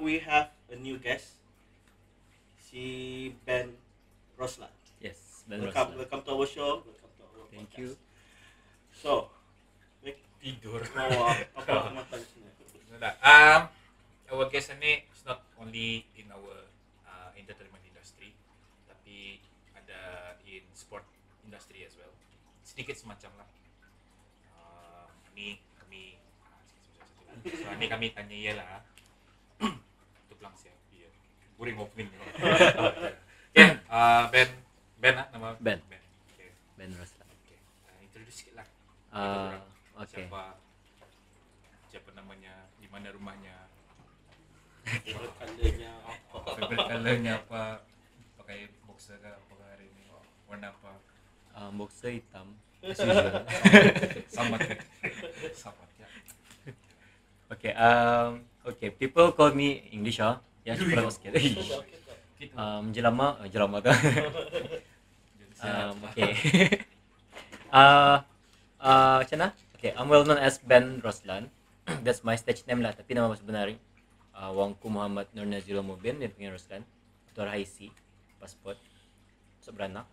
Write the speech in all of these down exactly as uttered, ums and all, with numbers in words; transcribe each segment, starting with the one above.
we have a new guest, si Ben Roslan. Yes, Ben Welcome, Roslan. welcome to our show. Welcome to our Thank podcast. you. So, Tidur. oh, apa mata di sini? Um, our guest ini is not only in our uh, entertainment industry, tapi ada in sport industry as well. Sedikit semacam lah. Uh, ini kami, so, ini kami tanya ia lah. Untuk lang siya. Yeah. Boring opening. Okay, uh, Ben, Ben ah, nama Ben. Ben. Okay. Ben Roslan. Okay. Uh, introduce sikit lah. Uh, okay. Siapa siapa namanya, di mana rumahnya, Favorite colornya apa? favorite colornya apa, pakai boxer ke apa hari ini, warna apa, Um, boxer hitam as usual. sama sama ya. Okay. Um. Okay. People call me English ah. Ya, kurang sikit. Gitu. Um, jelama, uh, jelama tu. um, okay. uh, uh, macam mana? Okay, I'm well known as Ben Roslan. That's my stage name lah. Tapi nama sebenarnya uh, Wangku Muhammad Nur Nazirul Mubin, dia panggil Roslan. Ketua I C, pasport, masuk beranak.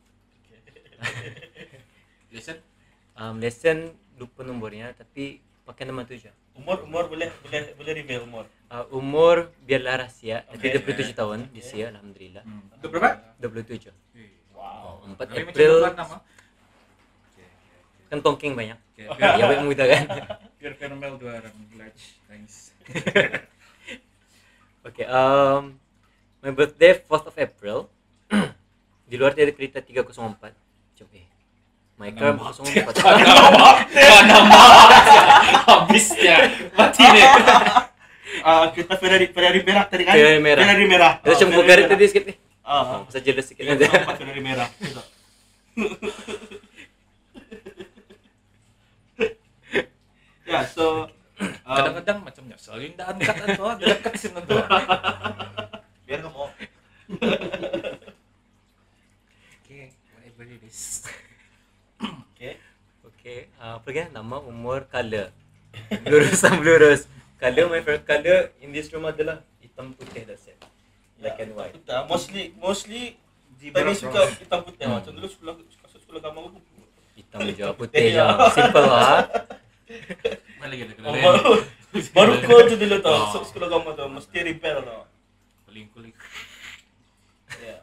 Listen, Um, lesen lupa nombornya, tapi pakai nama tu je. Umur umur boleh boleh boleh reveal umur. Uh, umur biarlah rahsia. Tapi Okay. dua puluh tujuh tahun this year, alhamdulillah. itu berapa? dua puluh tujuh. Wow. empat Tapi macam April. bukan nama. Kan tongking banyak. Okay, Ya baik muda kan. biar caramel dua orang large, thanks. Okay, um, my birthday fourth of April. Di luar dia ada kereta tiga kosong empat. Macam eh, my car Nama. kosong empat. Nama habisnya mati deh. Ah, kita Ferrari Ferrari merah tadi kan? Ferrari merah. Ferrari merah. Dia macam Ferrari bugar merah. tadi sikit eh. Ah, Pasal jelas sikit kita aja. nampak Ferrari merah. Gitu. Ya, so um, Kadang-kadang macam nyesel, yung daan kat ato, dekat sih nanti. biar kamu Okay, whatever it is. okay. Okay, uh, apa lagi? Nama, umur, color. Lurus sama lurus. Color, my favorite color in this room adalah hitam putih, that's it. Black and white. Kita mostly mostly Di kami berak suka brown. hitam putih. Hmm. Macam dulu sekolah sekolah kamu aku Hitam je, putih je. Simple lah. Mana lagi ada Oh, kena baru baru ko tu dulu tu. Oh. So, sekolah kamu tu mesti repair tu. kuling-kuling. Ya.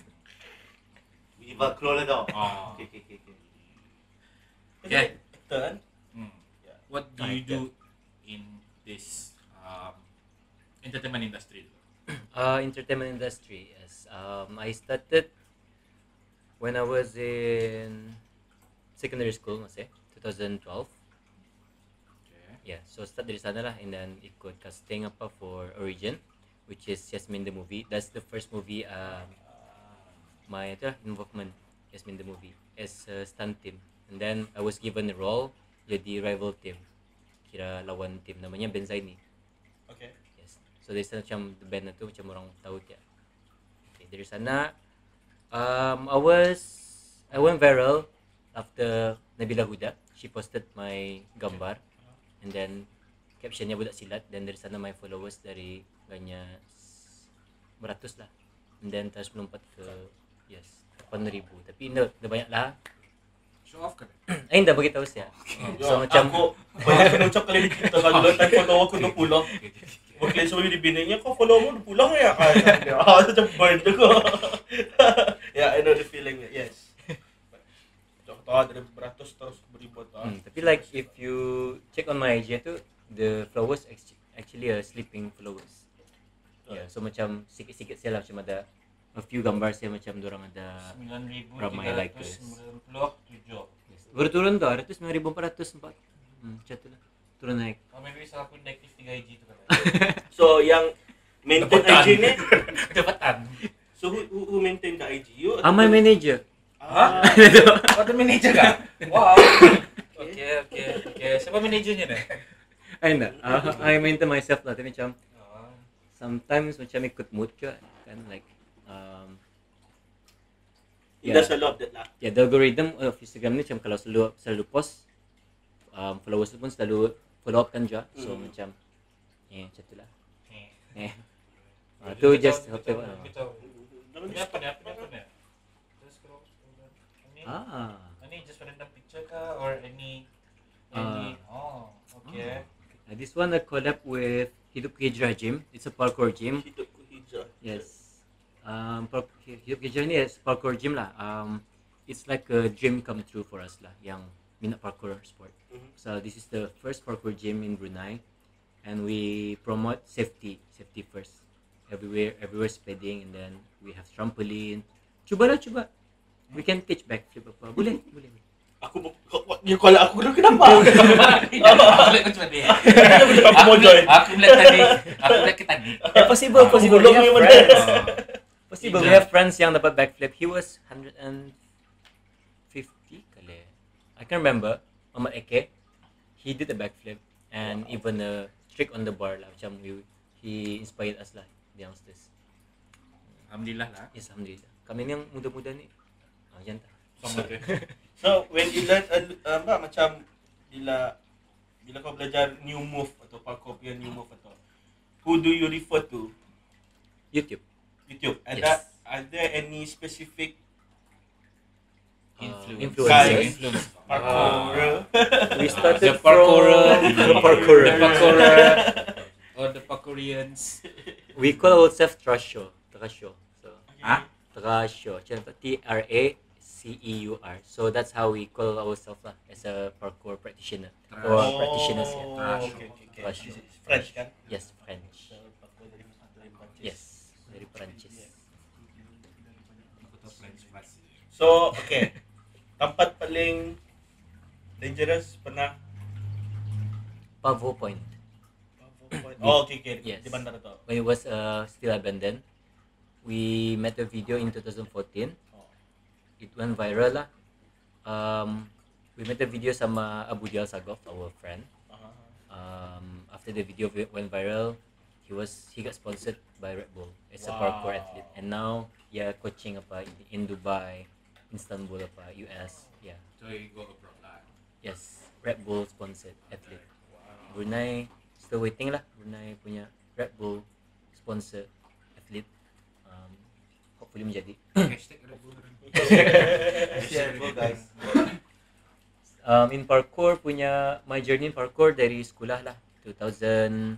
Iba keluar dah. Oh. Okay, okay, okay, okay. Yeah. Betul kan? Hmm. Ya. What do you do in this um, entertainment industry? Uh, entertainment industry, yes. Um, I started when I was in secondary school, masih twenty twelve. Okay. Yeah, so start dari sana lah, and then ikut casting apa for Origin, which is Yasmin the movie. That's the first movie um, my itu lah, involvement Yasmin the movie as a stunt team. And then I was given a role jadi rival team, kira lawan team namanya Benzaini. Okay. Yes. So dari sana macam the band tu macam orang tahu dia. Okay, dari sana um, I was I went viral after Nabila Huda. She posted my gambar and then captionnya budak silat, dan dari sana my followers dari banyak beratus lah, and then terus melompat ke yes lapan ribu, tapi dah, dah banyak lah. Show off kan? Ain dah bagi tahu saya. So Ya, macam aku banyak kena ucap kali kita kan dulu time follow aku dua puluh. Wakil sorry di bininya kau follow mo dua puluh ya kan. Ah, macam burn tu ko. Yeah, I know the feeling. Yes. Contoh tahu dari beratus terus beribu tu. hmm, tapi like if you check on my I G tu, the flowers actu- actually are sleeping flowers. Yeah, so macam sikit-sikit saya lah macam ada a few gambar saya macam dorang ada sembilan ribu Ramai tiga likers. ratus sembilan puluh tujuh. yes. Baru turun tu, ada tu sembilan ribu empat ratus empat. Hmm, macam tu lah. Turun naik. Kami bisa aku negatif tiga I G tu kan. So yang maintain I G ni, Kecepatan. so who, who, who maintain the I G? You? Ah, my manager. Ah, Kau ada manager kan? Wow. Okay, okay, okay. Siapa manajernya ni? Ay na. Uh, I maintain myself lah. Tapi macam Oh. sometimes macam ikut mood ke kan, like um, he does a lot of that lah. yeah, the algorithm of Instagram ni macam kalau selalu selalu post, um, followers tu pun selalu follow up kan juga. So Hmm. macam eh macam tu lah. Okay. Eh. Ah, tu just Kita hotel. tahu, ah. kita tahu. Dalam Ini apa ni? Apa ni? Apa ni? Just scroll. Ini, Ah. ini just random picture kah or any any? Oh, okay. Uh, this one I collab with Hidup Hijrah Gym. It's a parkour gym. Hidupku hijrah. Yes. Um, par- Hidup Hijrah ni is parkour gym lah. Um, it's like a dream come true for us lah. Yang minat parkour sport. Mhm. So this is the first parkour gym in Brunei, and we promote safety, safety first. Everywhere, everywhere speeding, and then we have trampoline. Cuba lah, cuba. We can pitch backflip apa. Boleh, boleh. boleh. Aku mau- kau kau- you call aku dulu kenapa? Aku lihat macam dia. Aku mau join. Aku lihat tadi. Aku lihat ke tadi. Eh, possible, Aku possible. belum We have yang mana. friends. Oh. Possible. We Hijrah. have friends yang dapat backflip. He was one hundred fifty kali. I can't remember. Ahmad Eke. He did a backflip and Wow. even a trick on the bar lah. Macam we, he inspired us lah, the youngsters. Alhamdulillah lah. Yes, alhamdulillah. Kami ni yang muda-muda ni. Ah, jantan. Sama tu. So when you learn uh, apa macam bila bila kau belajar new move atau parkour punya new move atau who do you refer to? YouTube. YouTube. Ada Yes. are there any specific Influence. influencers. Influence. parkourer? We started The parkourer. from the parkourer. The parkourer. Or the parkourians. We call ourselves Trasho. Trasho. So, Ah? Trasho. Macam tu, T R A C E U R. So that's how we call ourselves lah as a parkour practitioner or Oh, practitioners. Yeah. Oh, Trash. okay, okay, okay. Trash. It's French kan? Yes, French. So, parkour dari dari Perancis. Yes, dari Perancis. Aku tahu French fries. So, okay. Tempat paling dangerous pernah Pavo Point. Oh, okay, okay. Yes. Di bandar tu. When it was uh, still abandoned, we made a video in twenty fourteen. Oh. It went viral lah. Um, we made a video sama Abu Dial Sagov, our friend. Uh-huh. Um, after the video vi- went viral, he was he got sponsored by Red Bull as a Wow. parkour athlete, and now yeah, coaching apa in, in Dubai, Istanbul apa U S. Yeah, So you go abroad lah. yes, Red Bull sponsored athlete. Wow. Brunei still waiting lah. Brunei punya Red Bull sponsored athlete. Um, hopefully menjadi. Hashtag Red Bull. Yeah, guys. Um, in parkour punya my journey in parkour dari sekolah lah two thousand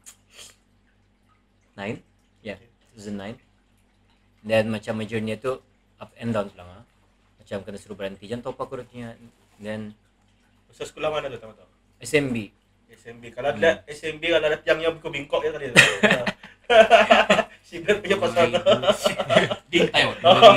nine, yeah, two thousand nine. Then macam my journey tu up and down lang ah. Macam kena suruh berhenti jangan tahu parkour punya. Then Masa sekolah mana tu tahu tak? S M B. S M B. Kalau ada S M B kalau ada tiang yang bingkok ya kali. Sibet punya pasal. Di Taiwan. dua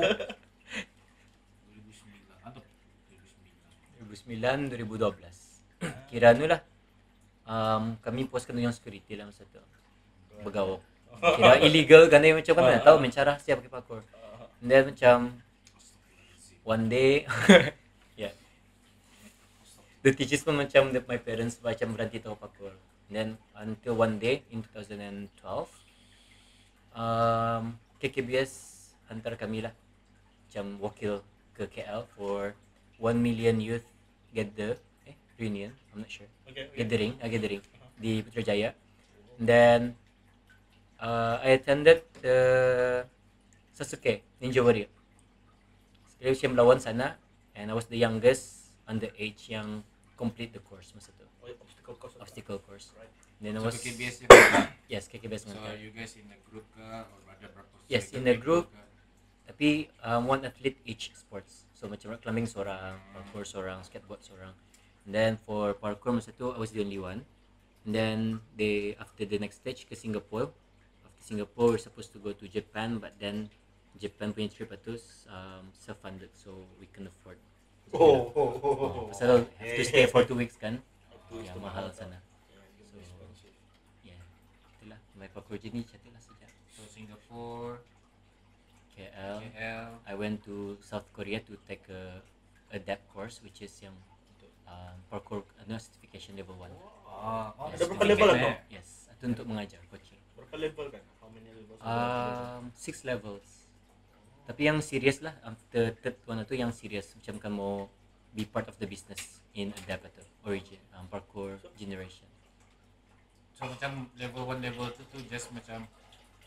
ribu sembilan atau dua ribu sembilan. dua ribu sembilan dua ribu dua belas. Kira anu lah. Um, kami poskan yang security lah masa tu. Bergawak. Kira illegal kan macam kan mana tahu mencara siap pakai parkour. And then macam one day yeah. The teachers pun macam the, my parents macam berhenti tahu parkour. And then until one day in twenty twelve um, K K B S hantar kami lah macam wakil ke K L for one million youth gather eh reunion, I'm not sure. Okay. okay. Gathering, uh, gathering di Putrajaya. And then uh, I attended the Sasuke Ninja Warrior. Saya macam melawan sana, and I was the youngest underage yang complete the course masa tu. Oh, obstacle course. Obstacle course. Right. Then I So was K K B S yang yes K K B S So menghantar. you guys in a group ke or ada berapa? Yes, in a group. Tapi um, one athlete each sports. So macam rock climbing seorang, parkour seorang, skateboard seorang. And then for parkour masa tu I was the only one. And then they after the next stage ke Singapore. After Singapore we're supposed to go to Japan, but then Japan punya trip itu um, self-funded, so we can afford. Oh, oh, oh, oh, Oh, oh. pasal have to stay for two weeks kan. Two Ya, weeks mahal mahal. sana. Yeah, So, expensive. Yeah. Itulah my parkour journey macam itulah sejak So Singapore, K L. K L, I went to South Korea to take a adapt course, which is yang um, parkour ano, certification level one. Ah, oh, Ada berapa level lah tu? Yes, itu untuk mengajar coaching. Berapa level kan? How many levels? Um, six levels. Tapi yang serious lah, after third one itu yang serious macam kamu be part of the business in adapt atau origin um, parkour generation. So macam level one level tu tu just macam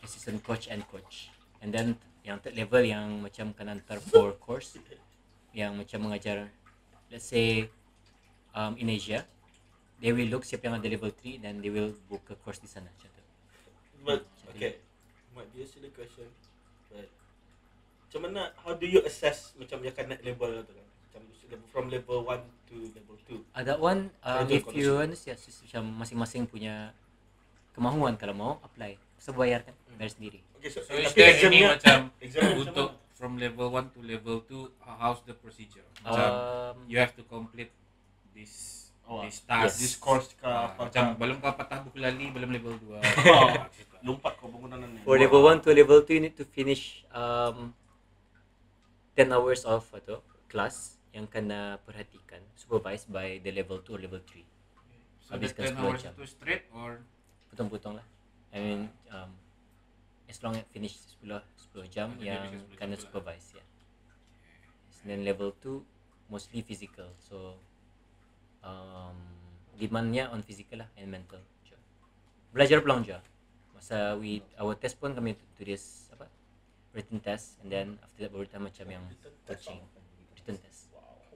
assistant coach and coach. And then yang third level yang macam kena hantar for course yang macam mengajar, let's say um, in Asia, they will look siapa yang ada level three, then they will book a course di sana macam tu. But okay, might be a silly question, but macam mana, how do you assess macam yang akan naik level tu kan? Macam level from level one to level two. Ada one uh, Ada if kalau you sih. understand macam masing-masing punya kemahuan kalau mau apply, pasal bayar kan, bayar sendiri. Okay, so, So is tapi there any examnya- macam examnya macam untuk mana? from level one to level two, how- how's the procedure? Macam Um, you have to complete this Oh, this task. yes. This course ke Ah, apa macam belum kau patah buku lali, belum level dua. Oh, lompat kau bangunan ni. For level one to level two, you need to finish um, ten hours of atau class yang kena perhatikan, supervised by the level two or level three. So the Habiskan ten sepuluh hours jam. itu straight or Potong-potong lah. I mean, um, as long as finish sepuluh jam Jadi yang habiskan sepuluh kena jam tu lah. supervise ya. And then level two mostly physical. So um, demandnya on physical lah and mental. je. Belajar pelang je. Masa we our test pun kami tulis apa? Written test, and then after that baru kita macam yang coaching. Written test.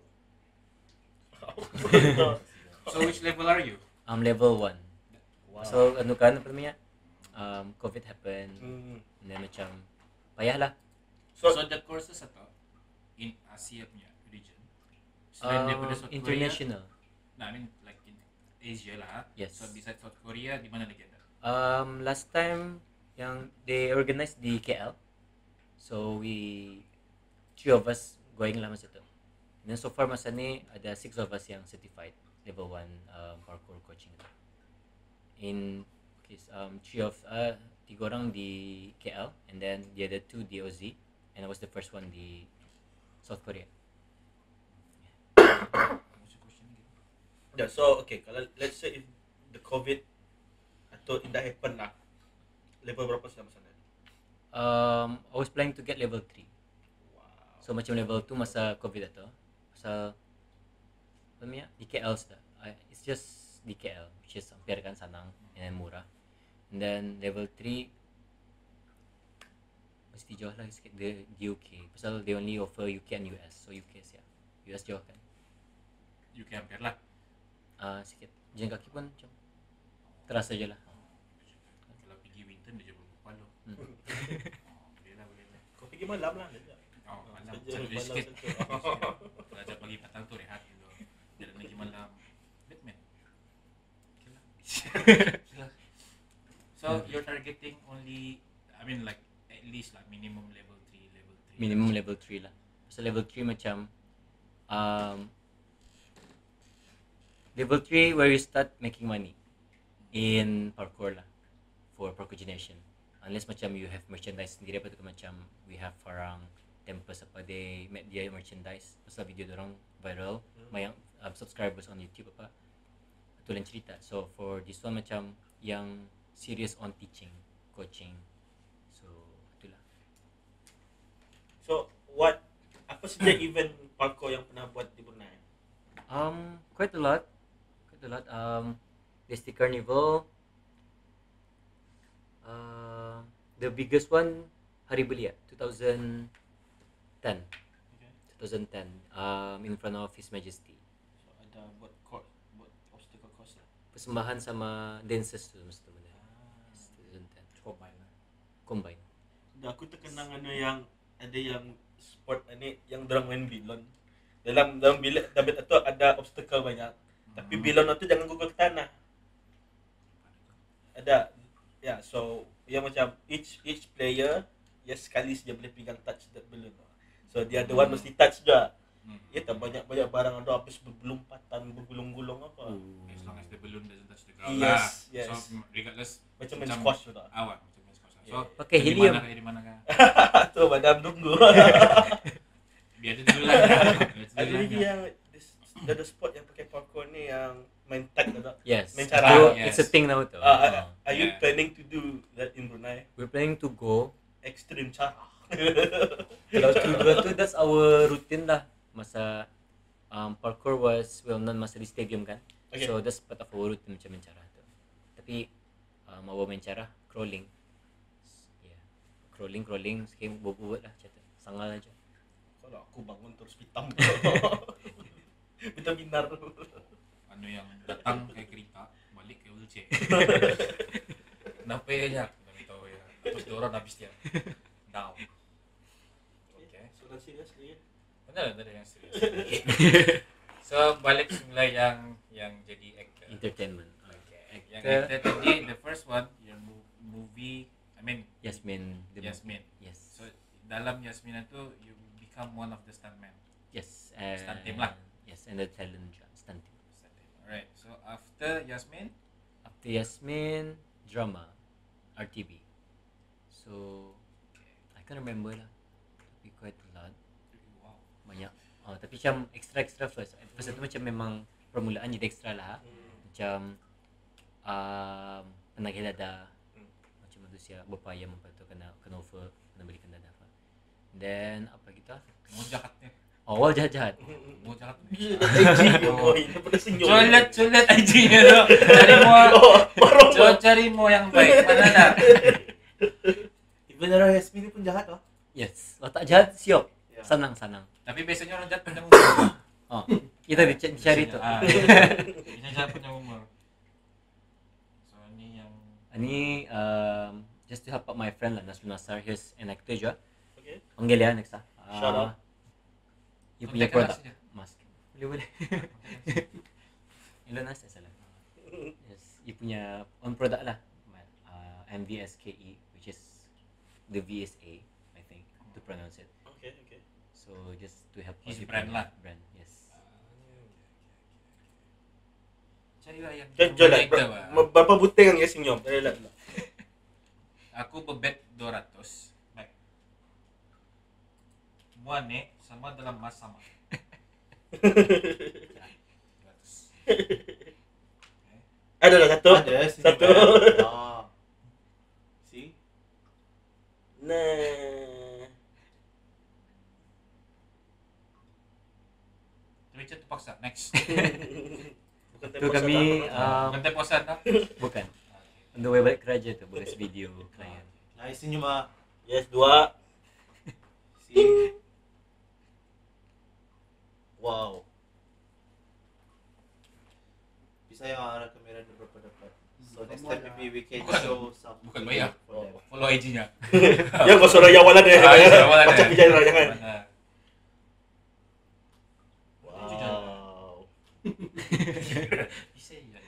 so which level are you? Um, level one. Wow. So ano kan apa namanya? Um, COVID happen. Hmm. And then macam payah lah. So, So, the courses atau in Asia punya region selain daripada Um, South international. Korea, nah I mean like in Asia lah. Yes. So besides South Korea, di mana lagi ada? Um, last time yang they organized di K L, so we three of us going lah masa tu. And then so far masa ni ada six of us yang certified level one um, parkour coaching. In case um three of uh tiga orang di K L, and then the other two di O Z, and I was the first one di South Korea. What's your question again? yeah, so okay, kalau let's say if the COVID atau it dah happen lah, level berapa sudah sana? Um, I was planning to get level three. Wow. So macam level two masa COVID itu, pasal apa namanya di K L sudah. I, it's just di K L, which is hampir kan senang and murah. And then level three mesti jauh lah sikit di, di U K. Pasal they only offer U K and U S. So U K siya. U S jauh kan. U K hampir lah. Ah uh, sikit. Jalan kaki pun macam terasa je lah. Kalau pergi Winton dia jauh Kuala. Hmm. Boleh lah, boleh lah. Kau pergi malam lah kerja. Oh, malam Kerja satu malam sikit. satu. Kalau ajak pagi petang tu rehat dulu. Jalan lagi malam. Batman. Okay lah. So you're targeting only, I mean like at least like minimum level three, level three. Minimum level three lah. Pasal level three macam um, level three where you start making money in parkour lah, for parkour generation. Unless macam you have merchandise sendiri, apa tu macam we have Farang, Tempest apa, they make their merchandise. Pasal video dorang viral, banyak um, subscribers on YouTube apa, tu lain cerita. So for this one macam yang serious on teaching, coaching. So itulah. So what, apa saja event parkour yang pernah buat di Brunei? Um, quite a lot, quite a lot. Um, there's the carnival. Uh, the biggest one Hari Belia, twenty ten. Okay. twenty ten. Um, in front of His Majesty. So ada buat court, buat obstacle course lah. Persembahan sama dancers tu mesti benda. Yes, twenty ten. Combine lah. Combine. Dah aku terkenang anu yang ada yang sport ni yang dorang main bilon. Dalam dalam bilik dalam tu ada obstacle banyak. Tapi bilon tu jangan gugur ke tanah. Ada. Ya, yeah, so yang macam each each player ya sekali saja boleh pegang touch that balloon. So dia ada one mesti touch juga. Hmm. Ya tak banyak-banyak barang ada habis berbelumpatan, bergulung-gulung apa. As long as the balloon doesn't touch the ground Yes, lah. yes. So regardless Macam main squash tu tak? awak macam main squash. So Yeah. Pakai di helium. mana kah, di mana kah? Tu madam tunggu. Biar dia dulu lah. Ada lagi yang dia ada sport yang pakai parkour ni yang main tag tu tak? Yes. Main cara. Itu, Yes. it's a thing now tu. Uh, are, are you Yeah. planning to do that in Brunei? We're planning to go. Extreme cara. Kalau tu dua tu, that's our routine lah. Masa um, parkour was well known masa di stadium kan. Okay. So that's part of our routine macam mencara tu. Tapi um, our mencara crawling, crawling crawling sikit buat-buat lah macam tu. Sangal aja. Kalau aku bangun terus hitam. Kita binar. Anu yang datang kayak kereta, balik kayak wheelchair. Kenapa ya Jack? Nggak tahu ya. Terus dia orang habis dia down. Okay. So dah serius ni. Benar ada yang serius. So balik semula yang yang jadi actor. Entertainment. Okay. Yang Actor. actor tadi the first one yang mo- movie, I mean Yasmin. the- Yasmin. Yes. So dalam Yasmin itu you become one of the stuntman. Yes. And, Stunt team lah. Yes, and the talent juga, stunt team. Alright. So after Yasmin, After Yasmin, drama, R T B. So, I can't remember lah. Tapi quite a lot. wow. Banyak. Oh, tapi macam extra-extra first. First tu macam memang permulaan jadi extra lah. Macam um, penagih dada. Macam manusia berupaya membantu kena kena over, kena belikan dada. Then apa kita? Mau jahatnya. Oh, awal jahat-jahat. Mau jahat. I G oh, ini pada senyum. Colet, colet I G nya tu. Cari mo, Oh, parang co- cari mo yang baik. Mana nak? Even orang Yasmin ni pun jahat lah. Yes. Kalau tak jahat, siok. Ya. Senang-senang. Tapi biasanya orang jahat panjang umur. Oh, kita dic- dicari tu. Ah, biasanya jahat panjang umur. So ni yang Ini um, just to help out my friend lah, Nasrul Nasar. He's an actor juga. Okay. Panggil ya next lah. Uh, Shout out. You punya Contact produk. us saja. Mas. Boleh boleh. Elon Musk salah. Yes, you punya own product lah. Uh, M V S K E, which is the V S A, I think, to pronounce it. Okay, okay. So just to help His out you brand punya lah. Brand, yes. carilah yang Jom, jom lah. actor, Ber- Pak. Berapa butir yang dia senyum? Dah lah. Aku bebet dua ratus. Baik. Muan ni sama dalam mas sama. dua ratus. Ada lah satu. Ada sini. Satu. Ah. See? Nah. Richard terpaksa. Next. Bukan Tu kami um, Bukan terpaksa tak? bukan. On the way balik kerja tu, bekas video klien. Nice senyum ah. Yes, dua. See? Wow. Bisa yang arah kamera ni berapa dapat. So next time maybe we can Bukan- show some bukan bayar. for them. Follow I G-nya. Ya, kau suruh yang awalan dia. Ah, yang awalan dia. Macam bicara jangan. Mana? Wow. Bisa ya.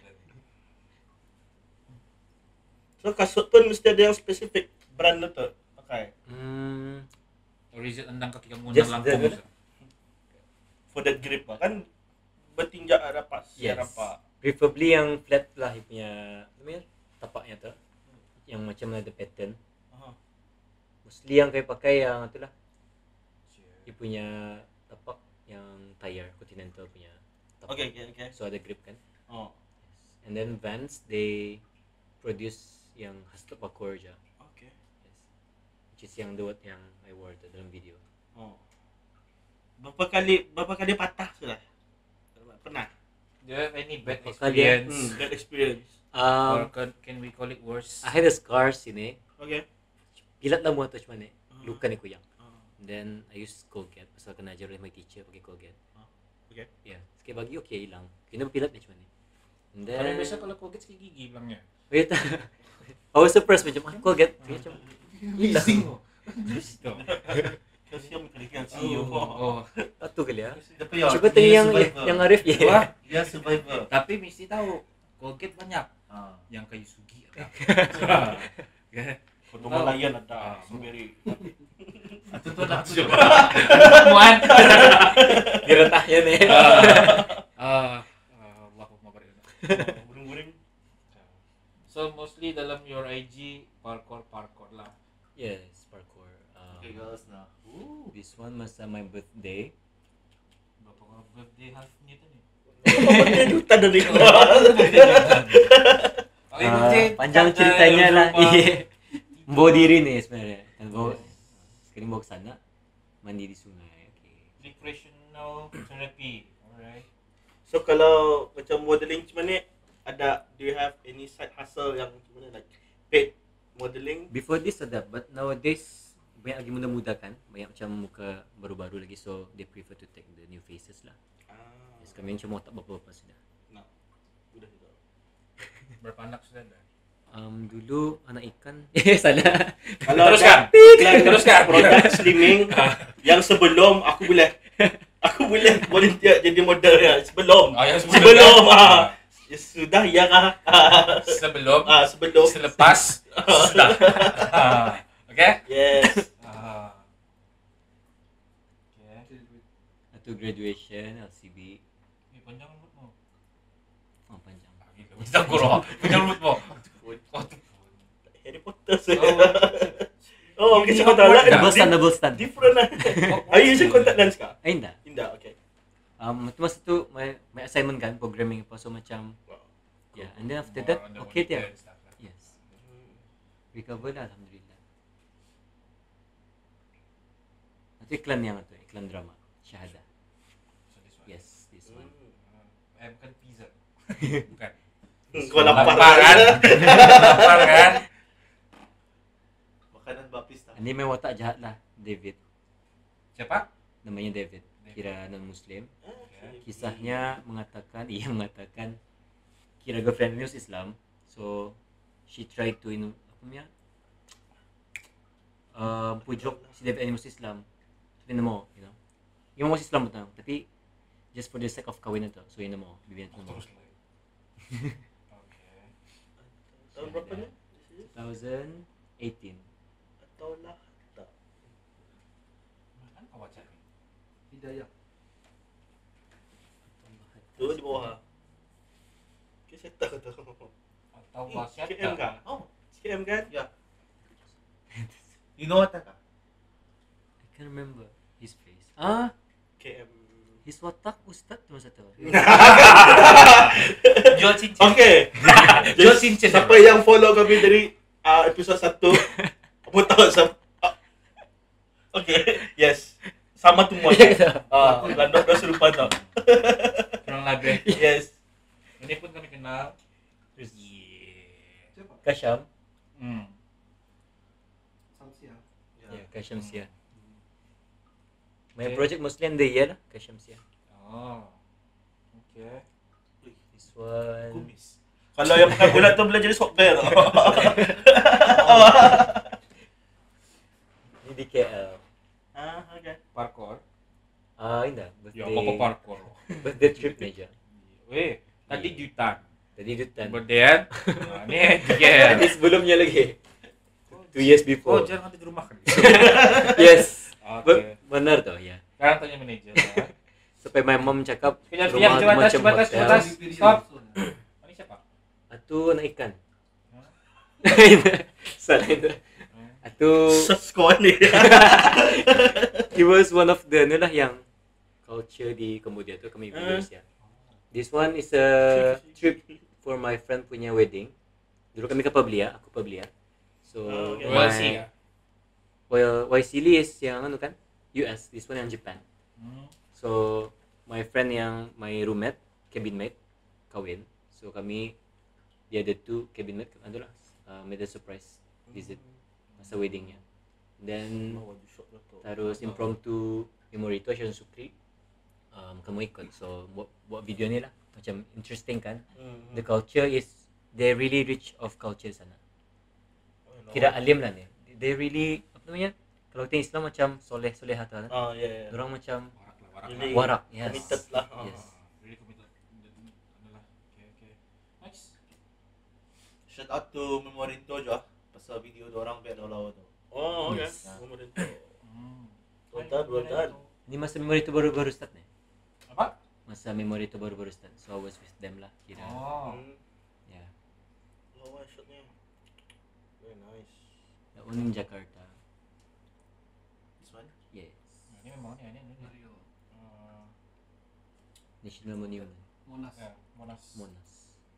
So kasut pun mesti ada yang spesifik brand tu tu pakai Hmm, Origin endang kaki kamu Just nak the- langkung. for that grip lah kan bertinjak rapat, yes. rapat. Preferably yang flat lah dia punya, apa namanya, tapaknya tu. Yang macam ada pattern. Aha. Mostly yang saya pakai yang tu lah. Dia punya tapak yang tire Continental punya tapak. Okay, okay, okay. So ada grip kan. Oh. And then Vans they produce yang Hustler Parkour je. Okay. Yes. Which is yang the yang I wore tu dalam video. Oh. Berapa kali berapa kali patah sudah? Pernah? Do you have any bad Berapa kali, eh? experience? Hmm, bad experience. Or Um, can, can we call it worse? I had a scar sini. Okay. Pilat lah muat tu macam ni. Ah. Luka ni kuyang. Ah. Then I use Colgate pasal kena ajar oleh my teacher pakai Colgate. Okay. Yeah, sikit bagi okay hilang. Kena pilat macam ni. And then Kalau biasa kalau Colgate sikit gigi bilangnya. wait. I was surprised macam ah, Colgate macam hilang. Itu. Kalsium kali kalsium. Oh. Satu kali ah. Tapi ya, Cuba tanya yang yang Arif ya. Wah, dia survivor. tapi mesti tahu Colgate banyak. Ah. Yang kayu sugi ada. Okay. Untuk Malayan ada Ah. strawberry. Itu tu nak tu. Muan. Diretahnya ni. Ah, Allahumma barik. Guring-guring. So mostly dalam your I G parkour parkour lah. Yes, parkour. Um, Okay girls na. Ooh. this one masa my birthday. Berapa birthday half ni tu ni? Dia juta dari Oh, Ah, panjang ceritanya lah. Iya. Bawa diri ni sebenarnya. Kan bawa sekali bawa ke sana mandi di sungai. Okay. Recreational therapy. Alright. So kalau macam modeling macam mana ada, do you have any side hustle yang macam mana like paid modeling. Before this ada, but nowadays banyak lagi muda-muda kan, banyak macam muka baru-baru lagi, so they prefer to take the new faces lah. Ah. Yes, kami cuma tak berapa-apa sudah. Nah, udah juga. Berapa anak sudah ada? Um, dulu anak ikan, eh salah. Kalau Teruskan. iklan Teruskan. produk slimming yang sebelum aku boleh aku boleh volunteer jadi model ya sebelum. Oh, yang sebelum. Sebelum kan? ah. Ya, sudah ya kah? Sebelum. Ah, sebelum. Selepas. Sudah. Ah, okay? Yes. Ah. Okay. Atau graduation, L C B, Ni panjang rambutmu. oh panjang. Ah, gila. Panjang korang. Panjang rambutmu. Oh, tu. Harry Potter saya. Oh. Oh, okay, Ini so contact lens. Double stand, double stand. Different lah. Are you using contact lens kah? Eh, enggak. Tidak, okay. Um, itu masa tu my, my assignment kan, programming apa, so macam Wow. yeah, and then after More that on the okay monitor dia. and stuff lah. Yes. Recover lah alhamdulillah. Itu iklan yang tu, iklan drama Syahada. So this one. Yes, this one. Ah, eh, bukan pizza. Bukan. Hmm, kau lapar Lapar kan? Lapar kan? Makanan bapis tak? Ini memang watak jahat lah, David. Siapa? Namanya David. David. Kira non Muslim. Okay. Kisahnya mengatakan, ia mengatakan kira girlfriend dia Islam. So she tried to in apa punya uh, pujuk si David ini masuk Islam. So ini mau, you know. Yang masuk Islam betul, tapi just for the sake of kahwin itu. So ini mau, bibir itu mau. Terus lagi. Okay. Tahun berapa ni? twenty eighteen. Atau lah tak. Mana kau baca ni? Hidayah. Tu di bawah. Okay, saya tak tahu. Atau Eh, bahasa K M kah? Oh, K M kan? Ya. You know what tak? I can't remember his face. Ah, K M. his watak ustaz tu masa tu. Jual cincin. Okay. Jual cincin. Siapa yang follow kami dari uh, episod satu, apa tahu siapa? Uh, okay, yes. Sama tu semua. Ah, uh, landok dah serupa tau. Kurang lebih. Yes. Ini pun kami kenal. Terus Yeah. Siapa? Kasham. Hmm. Samsia. Ya, Kasham Sia. My Okay. project mostly under year lah, Kasham Sia. Oh. Okay. This one. Kumis. Kalau yang pakai bulat tu boleh jadi software tau. Ini di K L. Ah, okay. Parkour. Ah, ini dah. Ya, Birthday, apa parkour? birthday trip ni je. Weh, tadi Yeah. jutaan. Tadi dutan. Kemudian, ah, ni tiga. Ini sebelumnya lagi. Two years Oh, before. jangan ada di rumah kan? Yes. Okay. Be- Benar tu, ya. Sekarang tanya manager. Ya. Sampai my mom cakap Kejap, rumah kejap, tu sebatas, macam sebatas, hotel. sebatas. Stop. Ini siapa? Atu anak ikan. Salah itu. Atu Skor ni. he was one of the ni lah yang culture di Cambodia tu kami Ah. videos ya. This one is a trip for my friend punya wedding. Dulu kami ke Pablia, aku Pablia. So Oh, okay. my Well, see ya. well Waisili is yang anu kan U S, this one yang Japan. Hmm. So my friend yang my roommate, cabin mate kahwin. So kami dia ada two cabin mate anu lah uh, made a surprise visit masa weddingnya. Then terus impromptu memory tu Ashan Sukri um, kamu ikut, so buat, buat video ni lah macam interesting kan. The culture is they really rich of culture sana, kira alim lah ni, they really apa namanya, kalau kita Islam macam soleh soleh atau kan, Ah, ya. orang macam Warak lah, warak Really lah. warak, yes, committed lah. Ah. yes. Really committed. Adalah. Okay, okay. Nice. Shout out to Memorito je ah. Pasal video orang biar lawa tu. Oh, okay. Yes. Nomor itu. Hmm. Well done, well done. Ni masa memory tu baru-baru start ni, Apa? masa memory tu baru-baru start, so I was with them lah kira. Oh. Hmm. Yeah, Lawa shotnya. Very nice. that one in Jakarta. This one. Yes, Ini memang ni, ini, ini. Uh, National Monument, Monas. ya, Monas. Monas.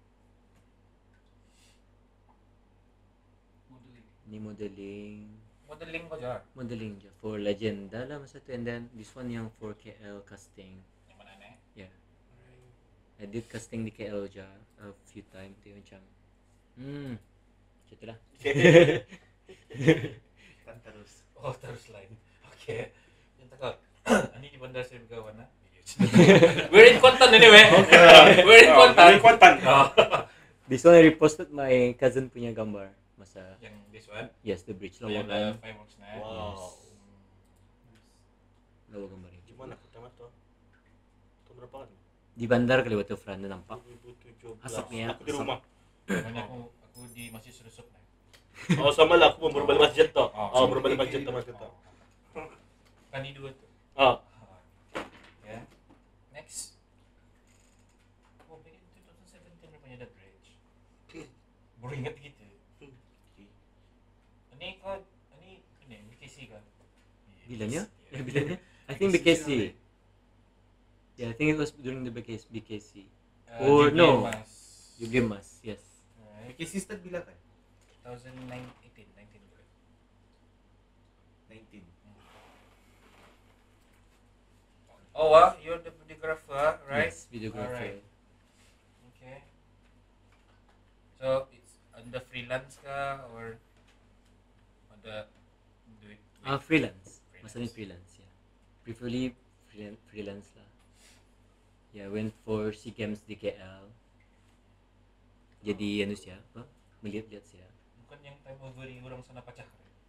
Modeling. Ni modeling, Modeling ko jar. modeling je for Legenda lah masa tu, and then this one yang for K L casting. Yang mana ni? Yeah, I did casting di K L je a few times. Dia macam hmm macam itulah. Kan terus. Oh, terus lain. Oke. Yang takut. Ini di Bandar Seri Begawan ah. We're in content anyway. We're in content. Kontan. Oh. This one I reposted my cousin punya gambar masa Yang this one. yes the bridge Oh, yang lawa the fireworks na. Wow. lawa gambar ni. Gimana pertama tuh? Tahun berapa kan? Di bandar kali waktu Fran nampak. dua ribu tujuh belas. Asap niya. Aku di rumah. Makanya aku aku di Masjid Serusuk na. Oh sama lah, aku mau berbalik masjid tuh. Oh, Oh, berbalik masjid tuh masjid tuh. Kan ini dua tuh. Oh, Ya. Next. Oh, back in twenty seventeen rupanya ada bridge. Baru ingat gitu. Ini kau, ini ini B K C kan? Bilanya? Yes. Ya bilanya. I think B K C. Yeah, I think it was during the B K C. B K C. Uh, Or Jubilee no. Mas. Jubilee Mas, yes. Right. Bikin start bila kan? twenty eighteen, nineteen bukan? nineteen. Oh, wow, you're the videographer, right? Yes, videographer. Alright. Okay. So it's under freelance ka or under do it? Ah, freelance. Freelance. Masa ni freelance, yeah. Preferably freelance, freelance lah. Yeah, went for SEA Games di K L. Jadi anu siya, apa? Melihat-lihat siya. Bukan yang time over yang orang sana pacah.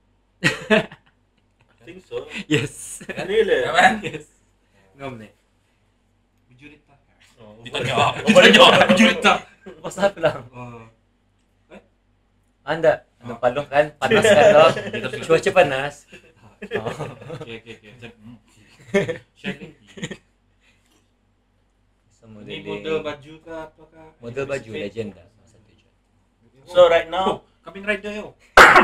I think so. Yes. Really? Kaman? Yes. Ngam ni. Bujurit tak? Oh, Ditanya, ditanya, bujurit tak? Pasal lang. Oh. Anda, ano palong kan? Panas kan no? Cuaca panas. Oh. Okay, okay, okay. Cek. Hmm. Sharing. So, Ini modeling. model baju ka apa ka? Model baju legenda masa tu je. So right now, Oh, Kamen Rider yo.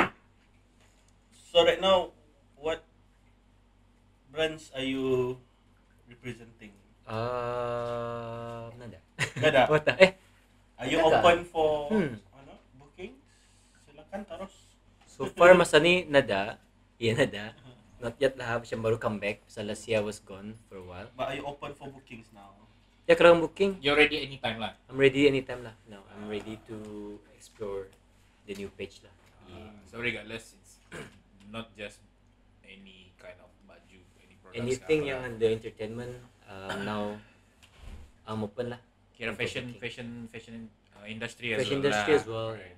so right now, what brands are you representing? Ah, nada. Nada. Wata. Eh, Are you Nada. open for Hmm. ano, booking? Silakan terus. so far masa ni nada. Iya nada. Not yet lah, siya baru comeback. Sa last year I was gone for a while. But are you open for bookings now? Ya kerang booking. You're ready anytime lah. I'm ready anytime lah. Now I'm ready to explore the new page lah. Uh, so regardless, it's not just any kind of baju, any products. Anything ka, yang apa. under entertainment, um, now I'm open lah. Kira untuk fashion, booking. fashion, fashion uh, industry as Fashion well. industry lah. as well. Right.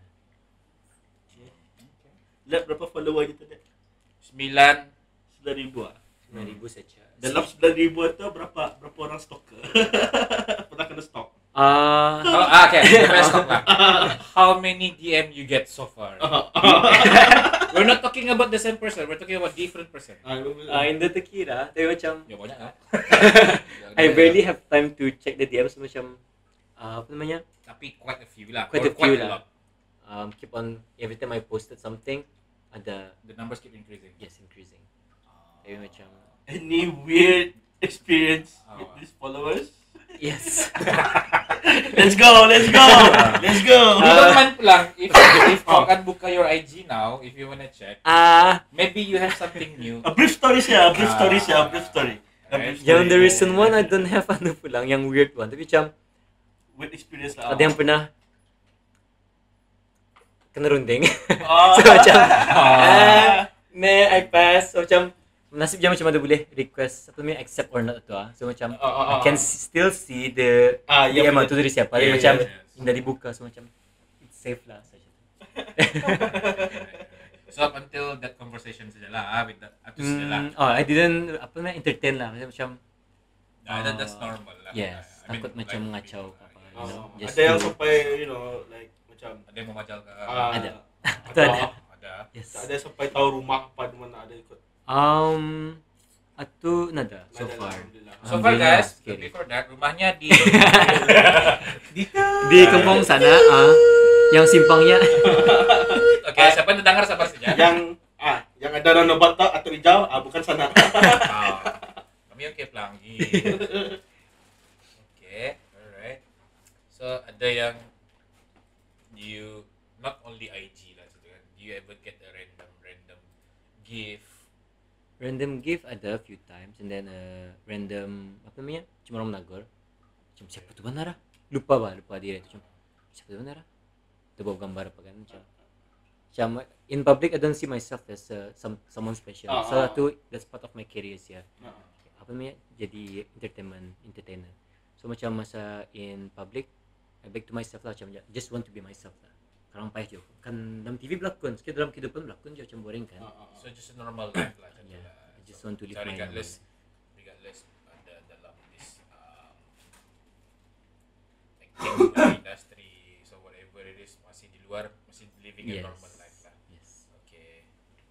Lihat berapa follower kita tadi? Sembilan. sembilan ribu ah. sembilan ribu saja. Dalam sembilan ribu itu berapa berapa orang stalker? Pernah kena stalk? Ah, Oh, ah, okay. Let's talk lah. How many D M you get so far? We're not talking about the same person. We're talking about different person. ah hindi terkira. Tapi macam Ya banyak lah. I barely have time to check the D Ms macam ah, apa namanya? Tapi quite a few lah. Quite Or a few a lah. lot. Um, keep on every time I posted something, ada The numbers keep increasing. yes increasing. Tapi macam Any weird experience Oh. with these followers? yes. Let's go, let's go, let's go. You don't mind lang if if kau akan buka your I G now, if you wanna check, Ah, maybe you have something new. A brief story siya, a brief story siya, a Ah. brief story. A brief yang story. the recent one I don't have ano po lang, yang weird one. Tapi macam With experience lah. ada yang pernah kena runding. Ah. So macam ah, me I pass. So macam nasib je macam ada boleh request apa namanya accept or not tu ah. So macam Ah, ah, I ah. can s- still see the Ah, D yang M punya- tu dari siapa. Dia Yeah, macam yeah, yeah. yang dah dibuka so macam it's safe lah saja. So up until that conversation saja lah, ah, with that, up to saja lah. Hmm, oh, I didn't apa namanya entertain lah macam macam Ah, that, that's ah, normal lah. yes, I mean, takut macam like, mengacau I ke apa, mean, you know. Ah, Just ada yang to- sampai you know like macam Ada yang memajal ke? ah, Ada. ada. Itu ada. Ada. Yes. Ada yang sampai tahu rumah apa di mana ada ikut. Um, atu nada so Nada lah, far. alhamdulillah. So far Alhamdulillah, guys, scary. before that, rumahnya di Di kampung sana ah yang simpangnya Oke, siapa yang dengar sabar saja. Yang ah yang ada Rano Batak atau hijau ah bukan sana. Ah, kami oke pelangi. Oke, alright. So ada yang you not only I G lah gitu kan. Do you ever get a random random gift? random gift ada a few times and then uh, random apa namanya cuma orang menagor macam siapa tu Banara lupa bah lupa dia itu macam siapa tu Banara tu bawa gambar apa kan macam macam in public I don't see myself as uh, some someone special. Ah, So ah. tu that's part of my career ya. Ah. Apa namanya? Jadi entertainment entertainer. So macam masa in public I back to myself lah macam just want to be myself lah. Karang payah je. Kan dalam T V berlakon, sekali dalam kehidupan berlakon je macam boring kan. Ah, ah, ah. So just a normal life lah. macam tu Yeah, lah. I just want to live So my regardless, regardless ada dalam this um, acting industry, so whatever it is, masih di luar, masih living Yes. a normal life lah. Yes. Okay.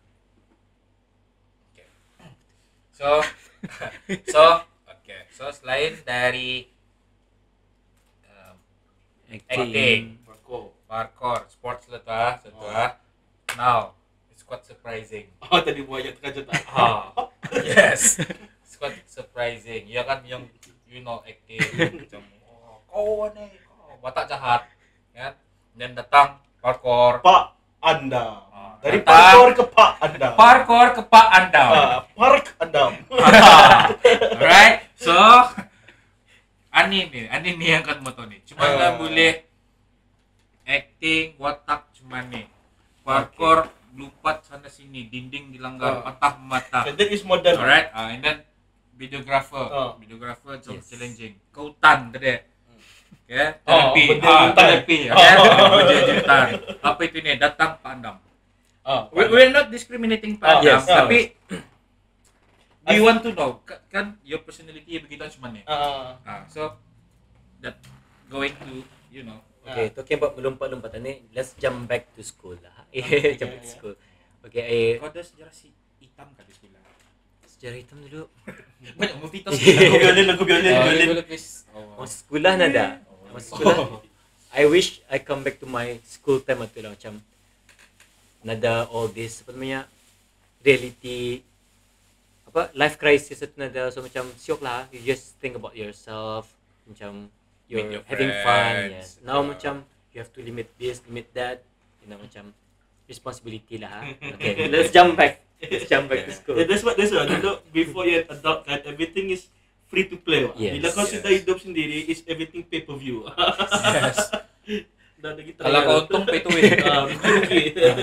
Okay. So, so, okay. So selain dari um, acting, Marco. parkour, sports lah tu ah, satu ah. Now, it's quite surprising. Oh, tadi buaya terkejut tak? Ah, yes. It's quite surprising. Ya kan yang you know acting macam oh, kau ni, kau watak jahat, kan? Dan datang parkour. Pak Anda. Ah, Dari datang. parkour ke Pak Anda. Parkour ke Pak Anda. Ah, Park Anda. Alright. So, ani ni, ani ni yang kan motor ni. Cuma lah Ah. boleh acting, watak cuma ni. Parkour, lompat sana sini, dinding dilanggar, Ah. patah mata. Okay, that is modern. Alright, uh, and then videographer, Ah. videographer macam Yes. challenging. Kautan tadi. Okay, Oh, terapi, benda ah, jutan. terapi, okay, ah, benda jutan. Apa itu ni? Datang Pak Andam. Ah, We, we're not discriminating Pak Ah, Andam, yes. tapi I- we want to know, ka- kan your personality begitu cuma ni. Ah, Ah, so that going to, you know, Okay, talking about melompat-lompatan ni, let's jump back to school lah. Okay, jump back to yeah. school. Okay, eh, kau ada sejarah si hitam kan di sekolah? sejarah hitam dulu. Banyak movie tu lagu sekolah. violin, lagu violin, Oh, violin. you boleh please. Oh. Masa sekolah nada. Masa sekolah, I wish I come back to my school time tu lah macam nada all this apa namanya reality apa life crisis tu nada so macam siok lah you just think about yourself macam you're Meet your having fun friends. yes now Uh. macam you have to limit this limit that you know macam responsibility lah ha. Okay, let's jump back let's jump back to school. Yeah, that's what that's what. You know, before you're an adult kan, everything is free to play. Wak. Yes. Bila kau Yes. sudah hidup sendiri, is everything pay per view. Yes. Dah ada kita. Kalau kau untung pay to win. Ah, rugi-rugi.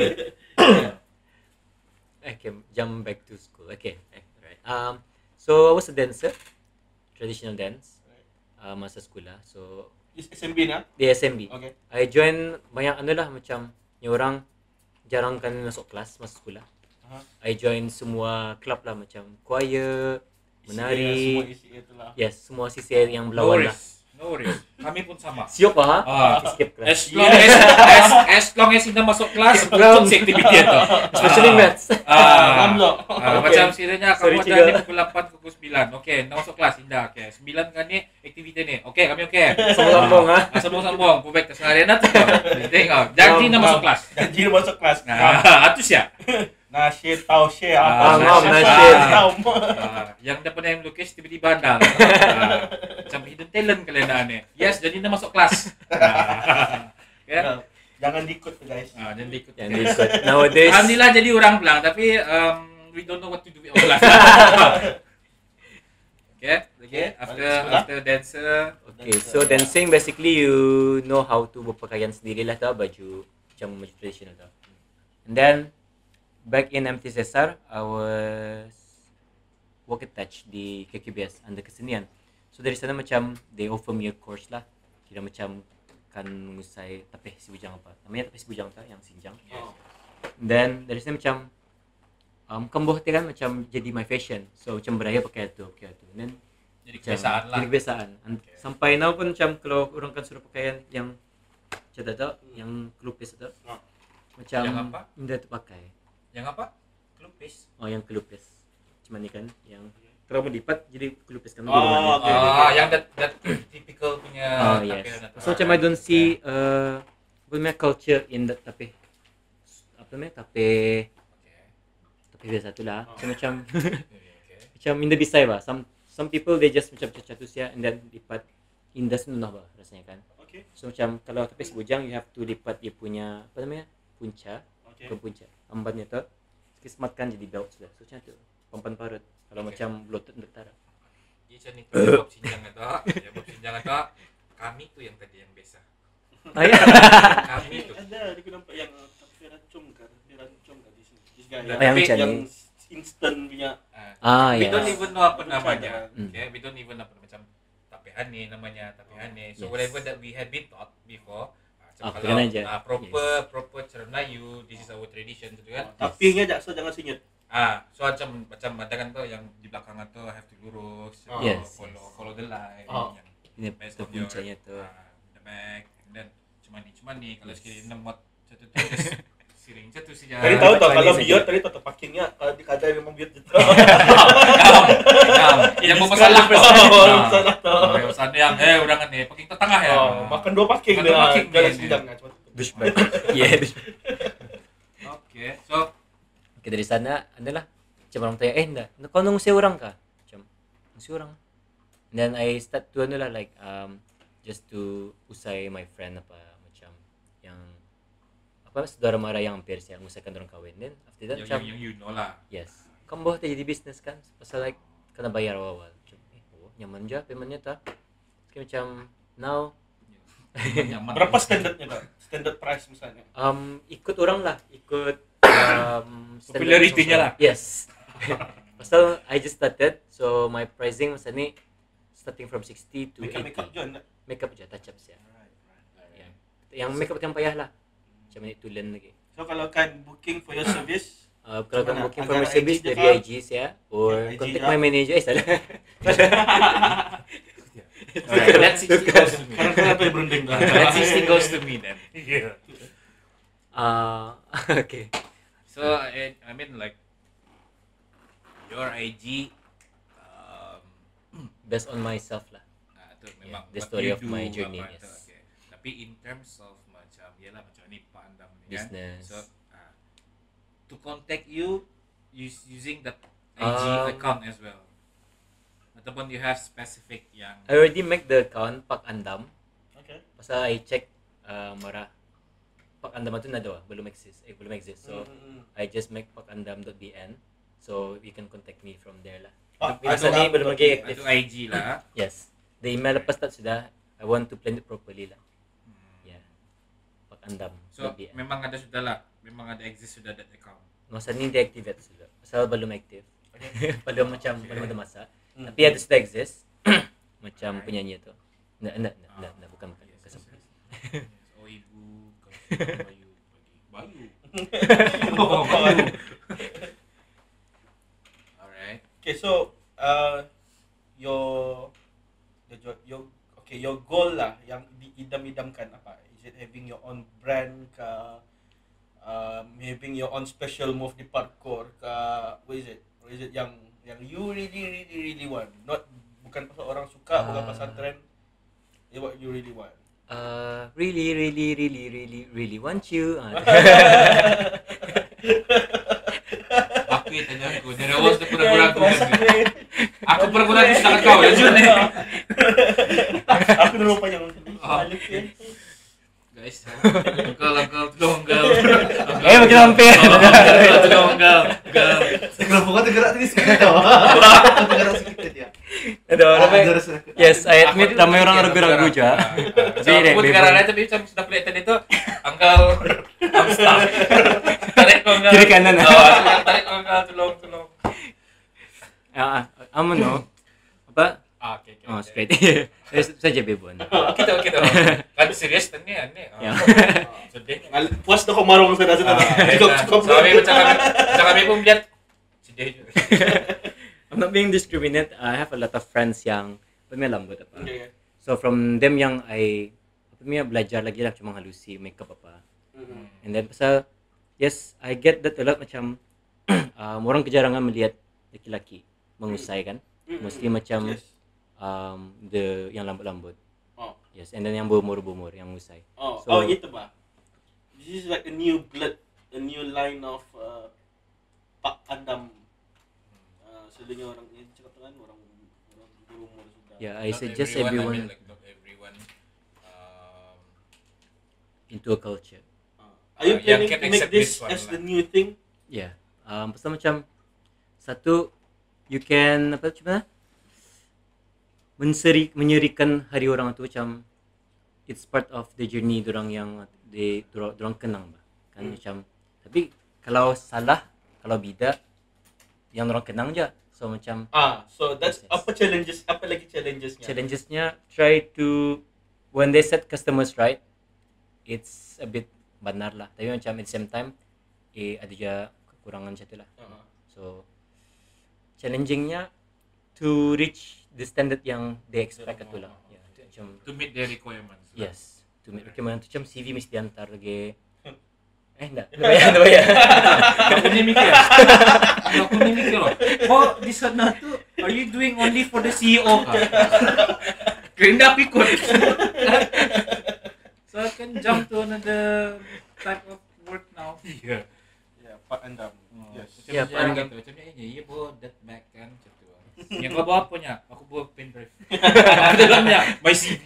Okay, jump back to school. Okay, eh, right. Um, so I was a dancer, traditional dance, uh, masa sekolah. So Is S M B na? di S M B. Okay. I join banyak anu lah macam yang orang jarang kan masuk kelas masa sekolah. Aha. I join semua club lah macam choir, Semua menari. isi itu lah. Yes, semua C C A yang No berlawan lah. worries. No worries. Kami pun sama. Siap lah ha? Ah. Skip kelas. As long as as, as long as kita masuk kelas, untuk si aktiviti itu. Especially Ah. maths. Ah, Unlock. ah, Okay. macam sekiranya Sorry, kamu ada Ciga. ni pukul lapan ke pukul sembilan. Okey, nak masuk kelas indah. Okey, sembilan kan ni aktiviti ni. Okey, kami okey. Sambung-sambung ha. Ah, sambung-sambung. Pubek ke seharian tu. Tengok, janji nak masuk kelas. Janji nak masuk kelas. Nah, itu siap. Nasyid tau syed Ah, apa? ngam, nasyid. Ah, yang dah pernah melukis tiba-tiba andal. Ah, macam hidden talent kalian ni. Yes, jadi nak masuk kelas. Ah, ya. Jangan diikut tu guys. Ah, jangan diikut. Yang diikut. Nowadays. Alhamdulillah jadi orang pelang tapi um, we don't know what to do with our life. Okay, okay. After Sekolah. after dancer, Okay, so dancing basically you know how to berpakaian sendiri lah tau, baju macam baju traditional tau. And then back in M T S S R, I was work attached di K K B S under kesenian. So dari sana macam they offer me a course lah. Kira macam kan mengusai tapih si bujang apa. Namanya tapih si bujang tau yang sinjang. Oh. And then dari sana macam um, kambuh tu kan macam jadi my fashion. So macam beraya pakai tu, pakai tu. And then jadi macam kebiasaan lah. Jadi kebiasaan. And Okay. Sampai now pun macam kalau orang kan suruh pakaian yang macam tak tahu, yang kelupis tu. Ah. Macam Yang apa? indah terpakai. Yang apa? Kelupis. Oh, yang kelupis. Macam ni kan, yang kalau melipat jadi kelupis kan. Oh, gulungan okay. dia. Ah, yang that, that typical punya Oh, yes. tapir na tu. So macam I don't see uh, apa namanya culture in that tapi apa namanya tapi Okay. tapi biasa tu lah. So macam Okay. macam in the beside lah. Some some people they just macam catu sia and then lipat indah senunah bah rasanya kan. Okay. So macam kalau tapis bujang you have to lipat dia punya apa namanya punca, Okay. bukan punca, ambannya tu. Sikit sematkan jadi belt sudah. So macam tu. Pampan parut. Kalau Okay. macam belotot untuk tara. Dia macam ni tu bab sinjang itu. Ya bab sinjang itu kami tu yang tadi yang biasa. Ah ya. Kami tu. Ada, dia aku nampak yang tapir rancong kan, dia rancong kan this, this guy. Yang yang, macam yang ni. instant punya. Ah, we yes. don't even know apa Bukan, namanya. Hmm. Okay, we don't even know apa macam tapehane namanya, tapehane. So Yes. whatever that we have been taught before, ah, macam Ah, kalau kena aja. ah, proper proper cara Melayu, this is our tradition gitu kan. Tapi nya jaksa jangan senyut. Ah, so macam macam ada kan tuh yang di belakang tu have to lurus, Oh. follow, Yes, follow yes. follow the line. Oh. Yang Ini based tu on your, puncanya tu. ah, the back, and then cuma ni cuma ni kalau Yes. sekali nemot satu tu just siring satu saja. Tadi tahu tak Paling kalau saja. biot tadi tetap parkingnya kalau di kadai memang biot gitu. Yang bermasalah Oh, salah tuh. Oh, yang sana yang eh orang kan ni parking tengah ya. Oh, makan dua parking Makan dua dia. parking Jalan dia. sidang cuma. Douchebag. Yeah, douchebag. Okay, so Okay, dari sana adalah macam orang tanya, eh dah, kau nak ngusir orang kah? Macam, ngusir orang. And then I start to ano lah, like, um, just to usai my friend apa, macam, yang, apa, saudara mara yang hampir siya, ngusaikan orang kahwin. Then, after that, yang, macam, yang, yang you know lah. yes, kamu bawa jadi business kan? Pasal like, kena bayar awal-awal. Macam, eh, oh, nyaman je, paymentnya tak. Okay, macam, now, Nyaman. Berapa standardnya tak? Standard price misalnya. um, ikut orang lah, ikut, um, standard Popularity-nya lah. Yes. Pasal I just started, so my pricing masa ni starting from sixty to Makeup eighty. makeup je enggak? Makeup je, touch up siya. Yeah. Yang makeup kan payah lah. Macam ni to learn lagi. So kalau kan booking for your service, Uh, kalau Macam kamu mana? booking Antara for my service I G je dari kah? I G siya or Okay, I G contact lah. my manager. Eh salah. Alright, that sixty goes to me. kadang-kadang tu yang berunding dah. That sixty goes to me then. Yeah. Uh, okay. So I, I mean like your I G um, Based on myself lah. ah, tu memang the what story you of my do, journey, apa, yes. tu, okay. Tapi in terms of macam yalah macam ni Pak Andam ni kan. Business. So ah, to contact you use, using that I G Um, account as well. Ataupun you have specific yang I already make the account Pak Andam. Okay. Pasal I check uh, marah Pak Andam tu nado belum exist. Eh belum exist. So Mm, mm, mm. I just make pakandam.bn. So you can contact me from there lah. Ah, Masa ada ni belum lagi lah. active. itu I G lah. Yes. The email lepas tak sudah. I want to plan it properly lah. Yeah. pakandam.bn. So memang ada sudah lah. Memang ada exist sudah that account. Masa ni deactivate sudah. Pasal belum aktif. belum macam Okay. belum ada masa. Hmm. Tapi ada sudah exist. Macam Alright. penyanyi tu. Enggak, enggak, enggak, enggak, enggak, bukan bukan. Yes, Bukan yes, sampai. yes. Oh ibu, kau Bayu, Bayu. Oh, Bayu. Alright. Okay, so uh, your the jo- your okay your goal lah yang diidam-idamkan apa? Is it having your own brand ke? Um, having your own special move di parkour ke? What is it? Or is it yang yang you really really really want? Not bukan pasal orang suka, bukan Ah. pasal trend. It's what you really want. Uh, really, really, really, really, really want you. Ah. Aku yang tanya aku, dari awal sudah pernah ragu Aku pernah ragu sedangkan kau ya Jun eh. Aku dah lupa yang Ah. Guys, uncle, uncle, tolong uncle. Eh, makin hampir. Uncle, tolong uncle, uncle. Kenapa kau tergerak tadi sikit tau? Tergerak sikit dia. Ada orang Ah, baik. ada rasa- Yes, I admit Aku ramai orang terfikir, ragu-ragu aku je. tergerak. Ah, so, Aku pun tergerak lain tapi macam sudah pelik tadi tu uncle, I'm stuck. Tarik kau uncle. Kiri kanan. Oh, aku yang tarik kau uncle, tolong, tolong. Ah, amo no. Apa? Ah, okay, okay. Oh, okay. straight. Saja bebon. Kita, kita. Kan serius tadi kan ni. Ya. Sedih. Al- puas dah kau marung sudah sudah. Ah, Cukup dah. cukup. So, kami macam kami, macam kami pun lihat sedih je. I'm not being discriminate. I have a lot of friends yang pemilambot apa. Okay. So from them yang I apa ni belajar lagi lah cuma halusi makeup apa. Mhm. And then pasal yes, I get that a lot macam um, orang kejarangan melihat lelaki mengusai kan. Mhm. Mesti macam Yes. um, the yang lambut-lambut. Oh. Yes, and then yang berumur-berumur yang mengusai. Oh, So- oh itu bah. This is like a new blood, a new line of uh, Pak Andam. Uh, selalunya orang ini cakap kan orang orang berumur sudah. Yeah, I Not suggest everyone, everyone I mean, like, not everyone um, into a culture. Uh, are you Uh, yang planning can to make accept this this one as lah. the new thing? Yeah. Um, pasal macam satu you can apa macam mana? Menseri menyerikan hari orang tu macam it's part of the journey dorang yang they dorang, dorang kenang bah. Kan Hmm. macam Tapi kalau salah, kalau bidak, yang orang kenang je. So macam Ah, so that's Yes. apa challenges? Apa lagi challengesnya? challengesnya try to when they set customers right, it's a bit benar lah. Tapi macam at the same time, eh ada je kekurangan macam tu lah. Uh-huh. So challengingnya to reach the standard yang they expect tu lah. Ya, tu macam To meet their requirements. lah. yes, to meet requirement tu macam C V mesti hantar lagi. Eh, enggak. Enggak bayar, enggak bayar. Aku ni mikir. Aku ni mikir loh. Oh, di sana tu are you doing only for the C E O kah? Kena ikut. So I can jump to another type of work now. Yeah. Yeah, Pak Andam. Yes. Macam Ya, macam Pak. gitu. Macam ni, eh, ya bawa that back kan macam tu. Yang kau bawa apa nya? Aku bawa pen drive. Apa dalamnya? My C V.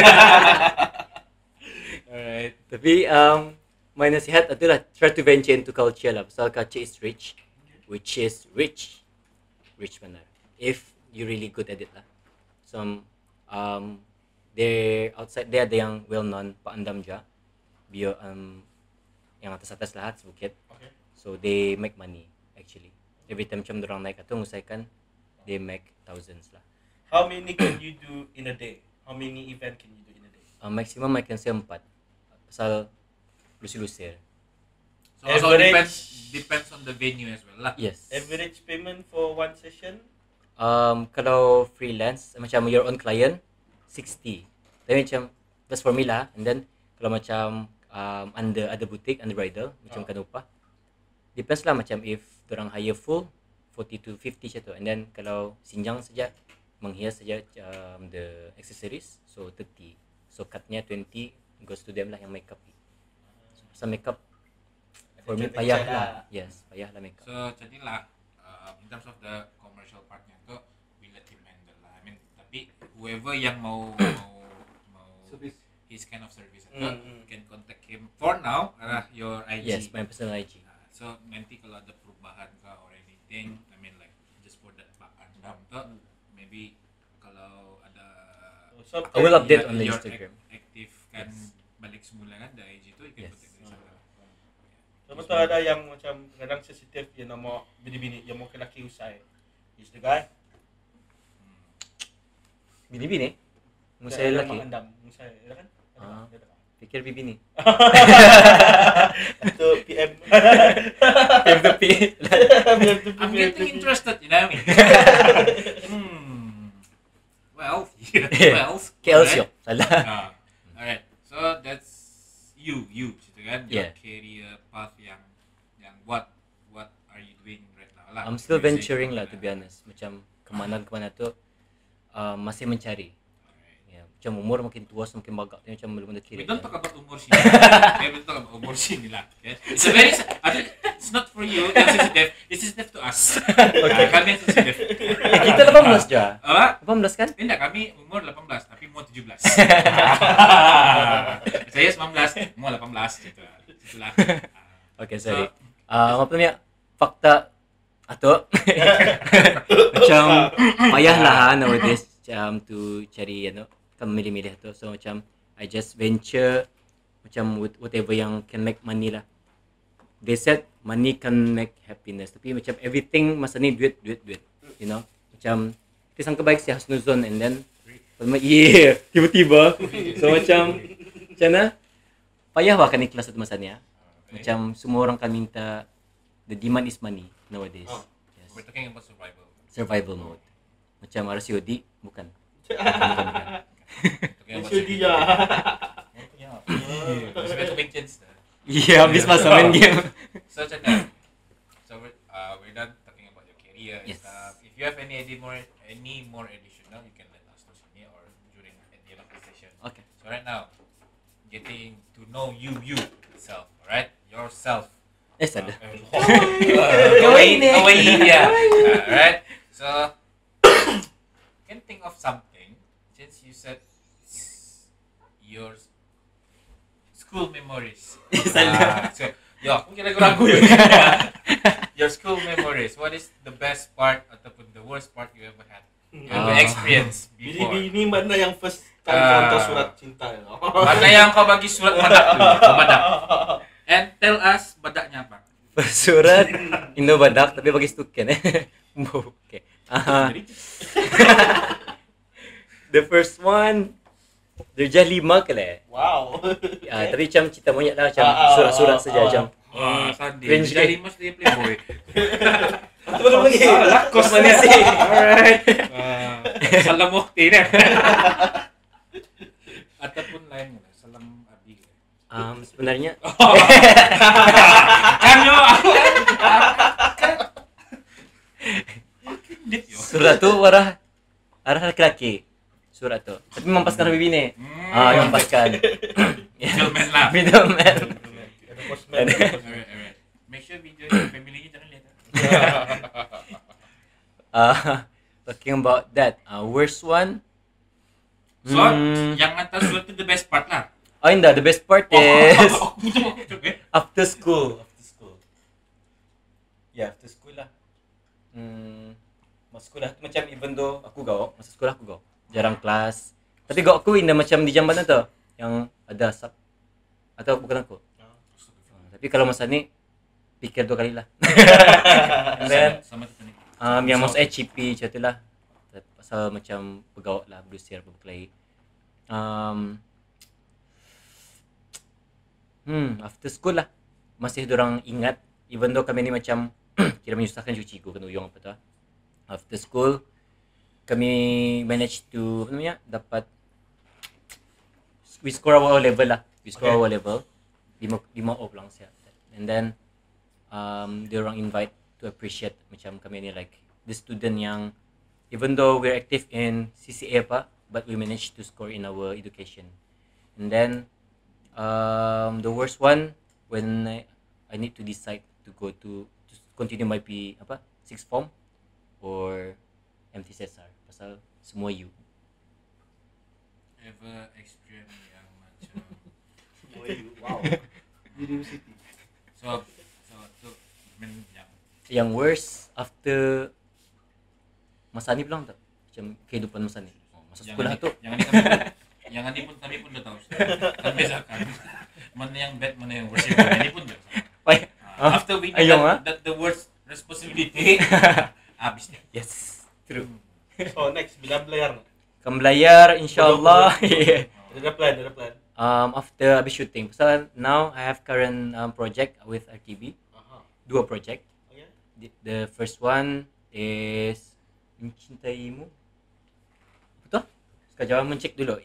Alright. Tapi um my nasihat adalah try to venture into culture lah. Pasal culture is rich, which is rich, rich benar. If you really good at it lah. Some um they outside there ada yang well known Pak Andam ja, bio um yang atas atas lah sebukit. Okay. So they make money actually. Every time macam orang naik atau ngusaikan, they make thousands lah. How many can you do in a day? How many event can you do in a day? Uh, maximum I can say empat. Pasal lusir-lusir. So also Average- depends depends on the venue as well lah. Yes. Average payment for one session? Um, kalau freelance macam your own client sixty. Tapi macam that's for me lah. And then kalau macam um, under ada boutique under bridal macam Oh. kan upah. Depends lah macam if orang hire full forty to fifty macam tu. And then kalau sinjang saja menghias saja um, the accessories so thirty. So cutnya twenty goes to them lah yang makeup. So makeup for me Ada payah cara. lah. Yes, payah lah makeup. So jadilah uh, in terms of the commercial partnya tu we let him handle lah. I mean tapi whoever yang mau mau mau his kind of service itu Mm, mm. can contact him for now adalah your I G. Yes, my personal I G. Uh, so nanti kalau ada perubahan ke or anything, I mean like just for that Pak Andam tu maybe kalau ada So, I will update your- on the your Instagram. act- active kan Yes. balik semula kan the I G tu you can Yes. contact dari sana. So betul ada yang macam kadang sensitif yang nama bini-bini yang mau ke laki usai. Is the guy? Bini-bini? Musai Yang lelaki? Andam, usai, ya kan? Ada Ah. tak? Ada tak? Fikir bini. Itu P M. P M to P. I'm getting interested, you know. hmm. Well, well. K L alright. Siok. Salah. Ah, alright. So that's you, you, gitu kan? Your Yeah. career path yang, yang what, what are you doing right now lah? I'm still Music, venturing lah gitu to be honest. Macam kemana-kemana tu uh, masih mencari. Alright. Ya, macam umur makin tua semakin bagak tu macam belum ada kira. We don't talk about umur sini. Okay, we don't talk about umur sini lah. Okay? It's a very, I think it's not for you yang sensitive. It's sensitive to us. Okay. Kami yang sensitive. Eh, kita lapan belas je. Apa? lapan belas kan? Eh, enggak, kami umur lapan belas tapi mau tujuh belas. Saya sembilan belas, mau delapan belas gitu. Itulah. Okay, sorry. Uh, apa namanya? Fakta atau macam payah lah ha, nowadays macam tu cari you know, kan milih-milih tu. So macam I just venture macam with whatever yang can make money lah. They said money can make happiness. Tapi macam everything masa ni duit, duit, duit. You know? Macam kita sangka baik si Hasnuzon and then yeah, tiba-tiba. So macam macam mana? Payah lah kan ikhlas satu masa ni ha. Macam semua orang kan minta the demand is money nowadays. Oh. Yes. We're talking about survival. Survival mode. Macam R C O D bukan. Talking about Itu dia. Sudah tu mentions dah. Iya, habis masa main game. So macam mana? So we're, uh, we're done talking about your career and Yes. stuff. If you have any any more any more additional, you can let us know sini or during at the end of the session. Okay. So right now, getting to know you you itself, alright? Yourself. Eh, sada. Kawaii, kawaii, yeah. Alright. So can think of something since you said your school memories. Salah. Ah, so, yo, aku kira ragu ya. Your school memories. What is the best part ataupun the worst part you ever had? You ever Ah. experienced before? Bini-bini mana yang first time Ah. kau hantar surat cinta ya? Mana yang kau bagi surat badak tu? Kau badak. And tell us badaknya apa? First surat Indo Badak tapi bagi stuken eh. Okay. Uh, the first one darjah lima ke lah. Wow. Ah, tapi macam cerita monyet lah macam Ah, ah, surat-surat ah, saja ah. macam. Wah, sadis. Cringe Jadi ke? mas dia playboy. Betul lagi. Lakos mana sih? Alright. Uh, salam mukti ni. Ataupun lain lah, salam abi. Um, sebenarnya Kanyo. surat tu arah arah lelaki. Surat tu. Tapi mempaskan lebih bini. Hmm. Ah, yang mempaskan. Middleman lah. Middleman. Ada postman. Alright, alright. Make sure video ni family ni jangan lihat. Uh, talking about that, uh, worst one. So, Hmm. yang hantar surat tu the best part lah. Oh, indah. The best part is Oh, okay. after school. After school. Ya, after school lah. Hmm, masa sekolah tu macam even though aku gauk, masa sekolah aku gauk. Jarang kelas. Tapi gauk aku indah macam di jamban tu yang ada asap. Atau bukan aku. Uh, tapi kalau masa ni fikir dua kali lah. And then Sama kita ni. um, yang maksudnya chippy macam tu lah. Pasal macam bergauk lah, berusir, berkelahi. Um, hmm, after school lah. Masih diorang ingat. Even though kami ni macam kira menyusahkan cuci ku, kena uyung apa tu. After school, kami manage to, apa namanya, dapat, we score our level lah. We score Okay. our level. Lima, lima O lang siya. And then, um, diorang invite to appreciate macam kami ni like, the student yang, even though we're active in C C A pa, but we managed to score in our education. And then, um, the worst one, when I, I need to decide to go to, to continue my P, apa, sixth form, or M T S R, pasal semua U. Ever experience yang macam Wow. University. so so so men yang Yang worst, after, masa ni bilang tak? Macam kehidupan masa ni. Oh, masa yang sekolah ni, tu, yang ni kami pun, yang ni pun kami pun dah tahu. Kan bezakan mana yang bad, mana yang worst. Yang ni pun dah tahu. ay, Uh, after we know Ayong, that, ah. that the worst responsibility, habis ni. yes, true. So next, bila belayar? Akan belayar, insyaAllah. Yeah. Ada plan, ada plan. um, after habis shooting. Pasal now, I have current um, project with R T B. Aha. Dua project. Okay. The, the first one is Mencintaimu. Apa tu? Sekejap mencek dulu.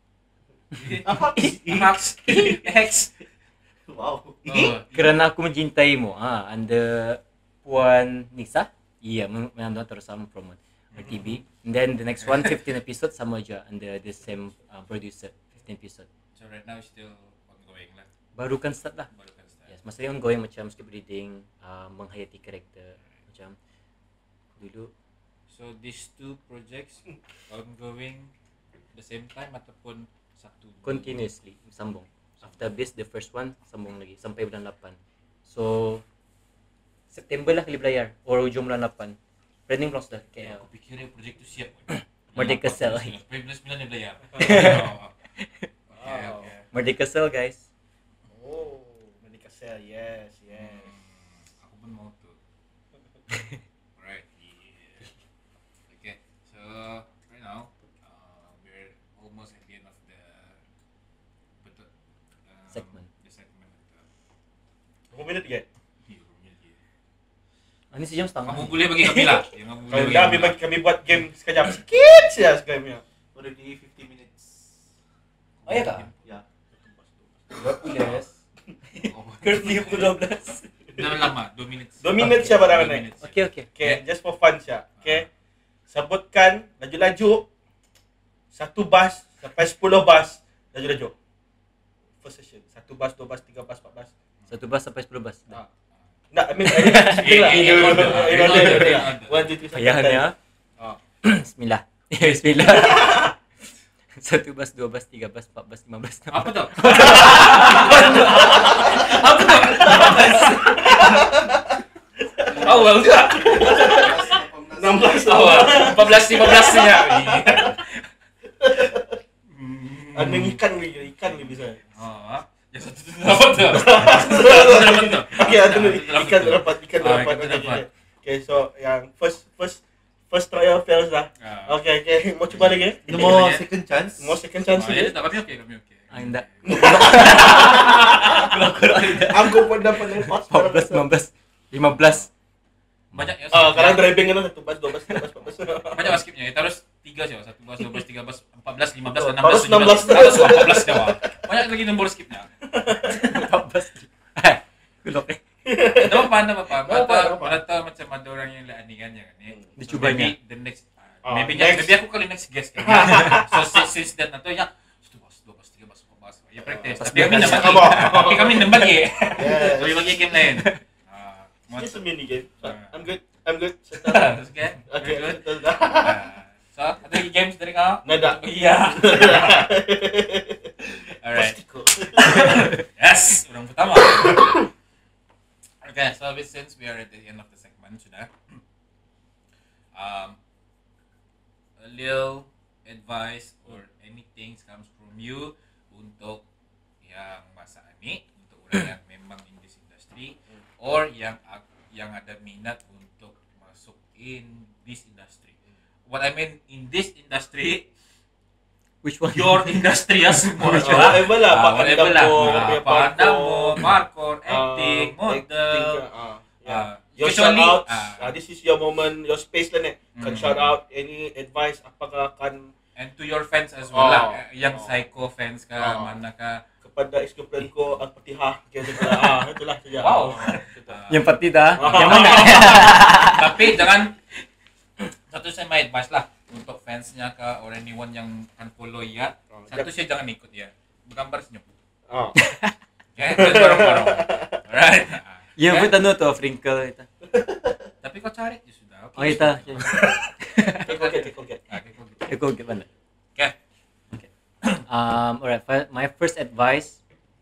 Max, X. Wow. Oh, Kerana aku mencintaimu. Ah, under Puan Nisa. Iya, yeah, memang terus sama promote R T B. And then the next one, fifteen episode sama aja under the same uh, producer. fifteen episode. so right now still ongoing lah. Baru kan start lah. Baru kan start. Yes, maksudnya ongoing macam script reading, uh, menghayati karakter macam dulu. So these two projects ongoing the same time ataupun satu Continuously sambung. After habis the first one sambung lagi sampai bulan lapan. So September lah kali belayar or ujung bulan lapan. Planning belum sudah Okay, K L. aku fikir yang projek tu siap. Merdeka Cell. Bulan sembilan dia belayar. Okay, Wow. okay. Merdeka Cell guys. Oh, Merdeka Cell, yes, yes. Hmm, aku pun mau tu. Alright. Yeah. Okay. So right now uh, we're almost at the end of the betul um, Segment. The segment. Berapa minit lagi? Yeah, rumit je. Ah, ni sejam setengah. Kamu boleh bagi kami lah. Yang kamu Kalau boleh dah kami ambil lah. bagi kami buat game sekejap sikit saja game-nya. Already fifty minutes. Oh ya kak? Ya. dua puluh. Oh, Curfew pukul dua belas. dah lama, dua minit. Dua minit siya barang ni. Okey okey. Okay, just for fun siya. Okay. Sebutkan laju-laju satu bas sampai sepuluh bas laju-laju. First session. Satu bas, dua bas, tiga bas, empat bas. Satu bas sampai sepuluh bas. Ah. Nak, I mean, I mean, cheating lah. Eh, eh, In order, eh, in order, eh, in order. eh, One, two, three, Ayahannya. Ah. Bismillah. Bismillah. Satu bas, dua bas, tiga bas, empat bas, lima bas. Apa tu? Apa tu? Awal juga. enam belas Awal. empat belas lima belas nya. Ada ikan lagi, ikan lagi bisa. Oh, yang satu tu apa tu? Apa tu? Okay, Sudah, itu itu ikan betul. dapat, ikan Ah, dapat. ikan Okay, dapat. okay. Okay, so yang first first first trial fails lah. Ah. Okay, okay. Mau coba lagi? No more Lagi. second chance. Mau second chance Ah, ya, lagi? tak, kami okey, kami okey. Ah, enggak. Aku pun dapat lepas. empat belas, lima belas, lima belas. Banyak ya. Ah, sekarang driving kan satu belas, dua belas, tiga belas, empat belas. Banyak lah skipnya. Kita harus tiga saja. satu belas, dua belas, tiga belas, empat belas, lima belas, Oh, enam belas, harus tujuh belas, enam belas. harus empat belas jawab. Banyak lagi nombor skipnya. empat belas. Eh, Kulok eh. Tak apa-apa, tak apa-apa. Tak apa, tak Mana apa. mana tahu macam ada orang yang lain kan ya kan. Hmm, So, dicubanya. maybe the next Ah, maybe next. maybe aku kali next guest kan. So since, since that nanti ya satu belas, dua belas, tiga belas, empat belas. Ya practice. Pas Tapi kami practice. nak bagi. Tapi kami nak bagi. Yes. Kami bagi game lain. Ah, It's just a mini game. So, Ah. I'm good. I'm good. Settle. Terus kan? Okay, Very good. settle dah. Ah, So, ada lagi games dari kau? Nada. Iya. Alright. Pastiku. Yes, orang pertama. Okay, so since we are at the end of the segment sudah, um, a little advice or anything comes from you untuk yang masa ini, untuk orang yang memang in this industry, or yang ag- yang ada minat untuk masuk in this industry. What I mean in this industry, Which one? your industry ya semua. Oh, whatever lah, Ah, Pak whatever Anda lah. mo, Ah, punya Pak Anda parkour. mo, parkour, Ah, acting, model. acting, ah, yeah. Ah, Your kecuali- shout out, ah. ah, this is your moment, your space lah ni. Kan Hmm. shout out, any advice, apakah akan And to your fans as well Oh. lah. Yang Oh. psycho fans ka, Oh. mana ka. kepada ex-girlfriend ko ang patihah. Kaya itulah, ah, itulah saja. Wow. Ah, Yang partida. Ah. Yang mana? Tapi jangan, satu saya my advice lah untuk fansnya ka or anyone yang akan follow ya. Oh, Satu saya jangan ikut ya. Bergambar senyum. ah. Ya, jangan bareng-bareng. Alright. Ah. Yang Okay? pun ano to, Frinkle ito. Tapi kau cari je sudah. Oh, ito. Take okay, take okay. Ah, okay, kau gitu. Iko, gimana? Okay. Um, alright, fi- my first advice,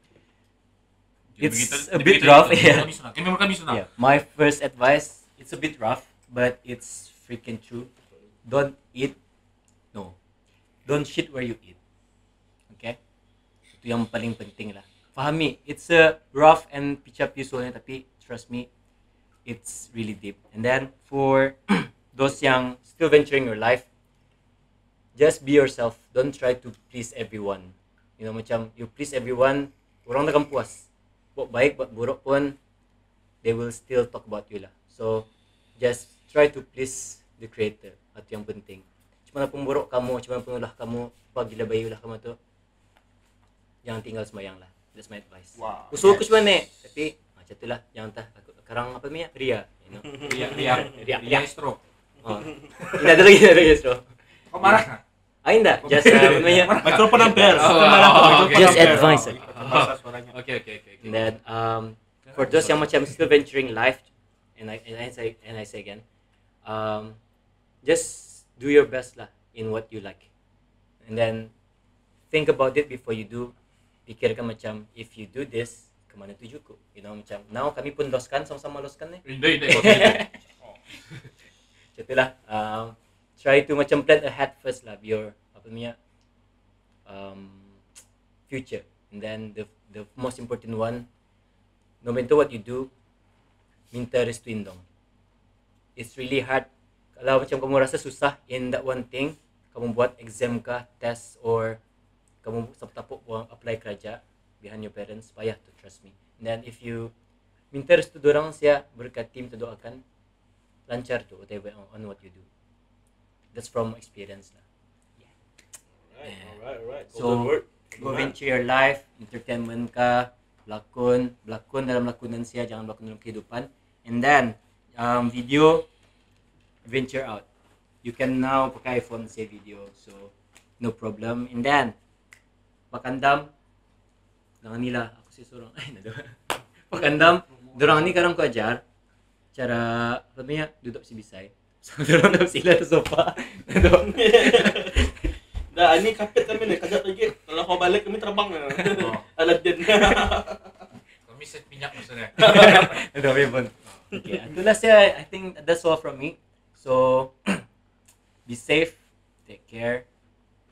It's Begitu- a bit begitu- rough, begitu- yeah. kami sunat. Kami kami sunat. yeah, my first advice, it's a bit rough, but it's freaking true. Don't eat, no, don't shit where you eat. Okay? Itu yang paling penting lah. Fahami, it's a rough and picha-piso na, tapi trust me, it's really deep. And then for those yang still venturing your life, just be yourself. Don't try to please everyone. You know, macam you please everyone, orang takkan puas. Buat baik, buat buruk pun, they will still talk about you lah. So, just try to please the creator. Itu yang penting. Cuma pun buruk kamu, cuma pun ulah kamu, apa gila bayi ulah kamu tu, jangan tinggal semayang lah. That's my advice. Wow. Usul aku cuma ni, tapi macam tu lah. Jangan tah, aku sekarang apa minyak? Ria. You know? Ria, ria, Ria. ria stroke. Oh. Ini ada lagi, ada lagi. So, Kau marah? ah, tidak. Just, uh, apa namanya? Microphone ampere. Oh, Sistem marah tu, oh, microphone just ampere. advice. Oh, terpaksa suaranya. Okay, okay, okay. And then um, for those yang macam still venturing life, and I and I say and I say again, um, just do your best lah in what you like, and then think about it before you do. Pikirkan macam if you do this, kemana tujuku? You know macam now kami pun loskan sama-sama loskan ni. Hindi, hindi. Okay. Itulah. Um, try to macam plan ahead first lah your apa namanya um, future, and then the the most important one, no matter what you do, minta restuin dong. It's really hard. Kalau macam kamu rasa susah in that one thing, kamu buat exam kah, test, or kamu tapuk buang apply kerja behind your parents, payah to trust me. And then if you minta restu dorang sia berkat tim tu doakan lancar tu whatever on, on what you do. That's from experience lah. Alright, alright, alright. So, Golden word. Go venture your life, entertainment ka, lakon, lakon dalam lakonan siya, jangan lakon dalam kehidupan. And then, um, video, venture out. You can now pakai iPhone say video, so no problem. And then, pakandam, dengan nila, ako si Surong, ay, nado. Pakandam, dorang ni karang ko ajar, cara, apa niya, duduk si Bisay. So, dorang daw sila sa sofa. Nado. Dah, ini kapit kami ni. Kajak lagi. Kalau kau balik, kami terbang na. Aladdin. Kami set minyak maksudnya. Nado, may bon. Okay, itulah siya. I think that's all from me. So, be safe, take care,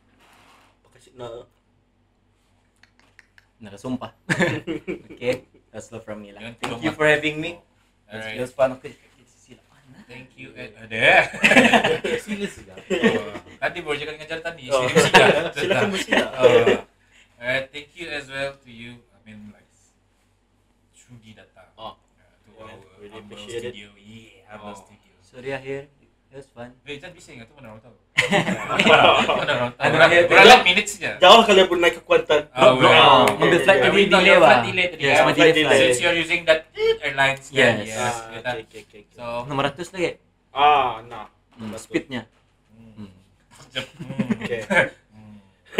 Pakasik na. nakasumpah. Okay. That's all from me lah. Jangan Thank tolong you lah. for having me. It Alright. was fun. Okay, sila mana? Thank you. Eh, ada. Serius juga. Oh, tadi baru cakap dengan Jar tadi. Oh. Serius juga. Silakan bersila. Oh. Alright, thank you as well to you. I mean, like, Shudi datang. Oh. Uh, to Yeah, our really humble appreciate it. studio. Yeah, humble Oh. studio. Sorry here. It was fun. Eh, Jar bising tu mana orang tahu? Mana orang tahu? Ano, Orang eh, orang eh, lihat minutes je. Jauh kalian pun naik ke Kuantan. Oh, Bro, well. uh, ambil flight Yeah, tadi we know delay your lah. flight delay tadi, Yes, kan? my Flight delay delay. flight. Since you're using that airlines, kan? Yes. Yes. Ah, kita- okay, okay, okay. So, enam ratus lagi. Ah, nah. Hmm, speednya. hmm. Hmm. Hmm. Okay. Hmm.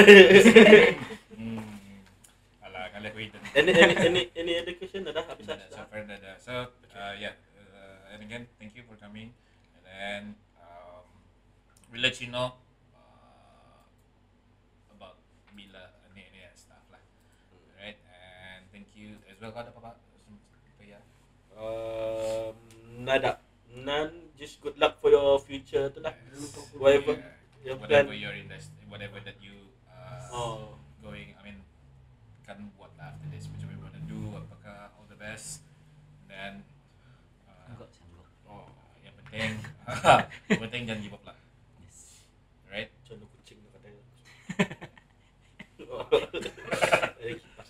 Hmm. Alah, ngalah ko ito. Any any any any other question ada habis So dah. far dah dah. So, uh, yeah. Uh, and again, thank you for coming. And then, um, we'll let you know uh, about bila ni ni stuff lah. Alright. And thank you as well. Kau ada apa-apa? So, yeah. Um, nada. None. Just good luck for your future tu lah. Whatever. Yeah. Your Whatever plan. your industry, whatever that you uh, Oh. going, I mean, kan buat lah after this, macam you wanna do, apakah all the best. And then, uh, Enggak, sanggok. oh, yang penting, yang penting jangan give up lah. Yes. Right? Contoh kucing tu katanya. Dari kipas.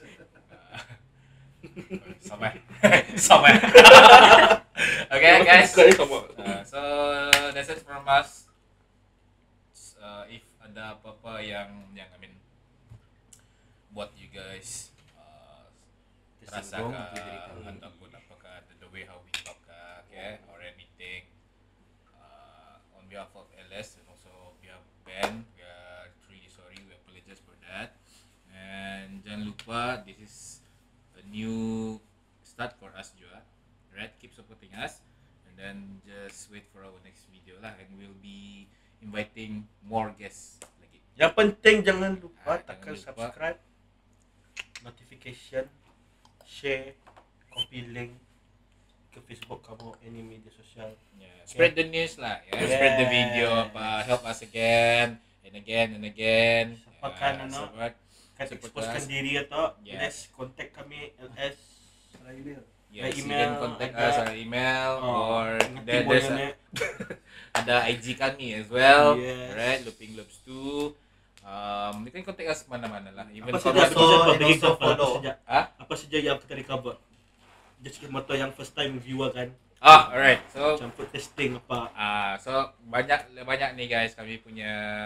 Sama. Sama. Okay, guys. Kau ni sama. Uh, so, that's it from us. Uh, if ada apa-apa yang, yang I mean, buat you guys uh, Tersinggung rasakan diri kami. ataupun apakah the, the way how we talk uh, okay, or anything uh, on behalf of L S and also behalf of Ben, we are really sorry, we apologize for that. And jangan lupa, this is a new start for us juga, right? Keep supporting us and then just wait for our next video lah, and we'll be inviting more guests lagi. Yang penting jangan lupa Ah, tekan jangan lupa. subscribe, notification, share, copy link ke Facebook kamu, any media sosial. Yeah, spread the news lah, yeah. Spread the video, Yes. apa, help us again and again and again. Siapakan, Yeah, ano? support. Kan Support exposekan us. diri atau Yes. let's contact kami L S email. Yes, you email, can contact ada- us on email or there, Timur there's a, ni. ada I G kami as well, Yes. right? Looping Loops two. Um, you can contact us mana-mana lah. Even Apa for saja us- apa saja also- bagi and also cover, apa follow. saja. Ah? Apa saja yang kita recover. Just motor yang first time viewer kan. Ah, alright. So, Macam food testing apa. ah, so banyak banyak nih guys kami punya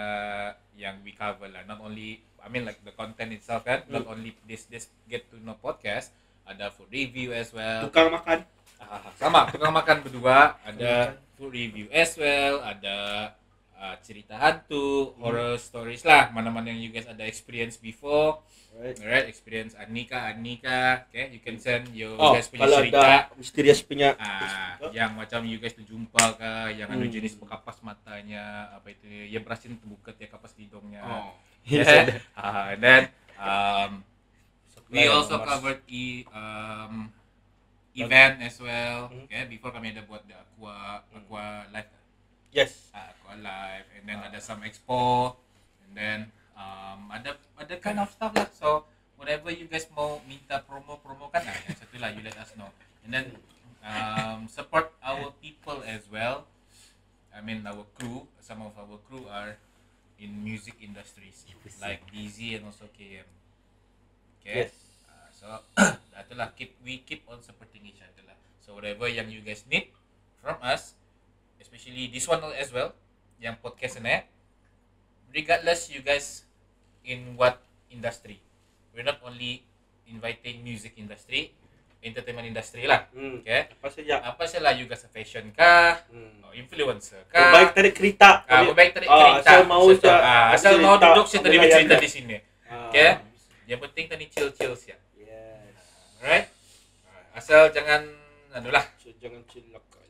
yang we cover lah. Not only, I mean like the content itself kan, not only this this get to know podcast, ada food review as well. Tukang makan. Ah, sama, tukang makan berdua, ada food review as well, ada uh, cerita hantu, horror stories lah, mana-mana yang you guys ada experience before, Right. alright, experience Anika, Anika, okay, you can send your Oh, guys punya kalau cerita, ada misterius punya. ah, yang macam you guys tu jumpa ke, yang ada Hmm. jenis berkapas matanya, apa itu, yang berhasil terbuka tiap kapas hidungnya, Oh. yeah, ah, and then um, we Supply also and covered e um event as well. Mhm. Okay, before kami ada buat the aqua aqua live, Yes. uh, aqua live, and then ada some expo, and then um ada ada kind of stuff lah. So whatever you guys mau minta promo promo kan, nah, yang satu lah you let us know, and then um support our people as well. I mean our crew. Some of our crew are in music industries like D Z and also K M. Okay. Yes. Uh, so itulah, keep we keep on supporting each other lah. So whatever yang you guys need from us, especially this one as well, yang podcast ni, regardless you guys in what industry, we're not only inviting music industry, entertainment industry lah. Hmm. Okay. Apa saja. Apa salah you guys fashion kah, Hmm. or influencer Baik kah? tarik kereta. Ah, baik tarik Ah, cerita. asal mau Sesuatu. je- Ah, asal mau cerita, duduk kita ambil cerita ayam di sini. Ah. Okay. Yang penting tadi chill-chill sih. Yes. Alright? Asal jangan anulah. So, jangan chill lah kau.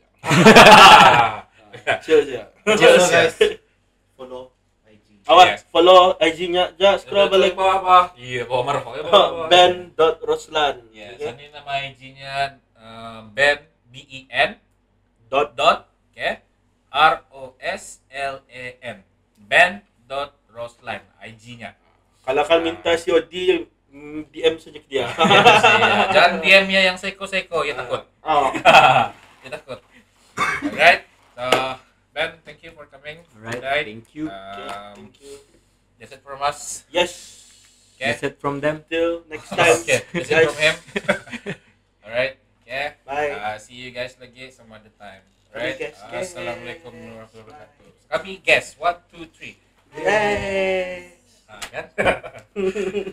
Ah, Chill je. Chill Also, siya. guys, follow I G. Awas, Yes. follow I G-nya. Ja, scroll balik. bawah bawah. Iya, bawah marah. Ya, bawah, bawah. ben dot roslan. Yes, Okay. ini nama I G-nya um, Ben B E N Dot dot okay R O S L A N Ben dot Roslan I G-nya. kalau kalian minta C O D, mm, D M saja ke dia. Iya, jangan D M-nya yang seko-seko, ya takut. Oh. Ya takut. Alright, so Ben, thank you for coming. Alright, Alright. thank you. Okay, Um, thank you. That's it from us. Yes. Okay. That's it from them. Till next time. Okay, that's it guys. from him. Alright, yeah. Bye. Uh, see you guys lagi some other time. Alright. guys. Uh, Assalamualaikum warahmatullahi wabarakatuh. Kami guess one, two, three. Yes. Ah, kan?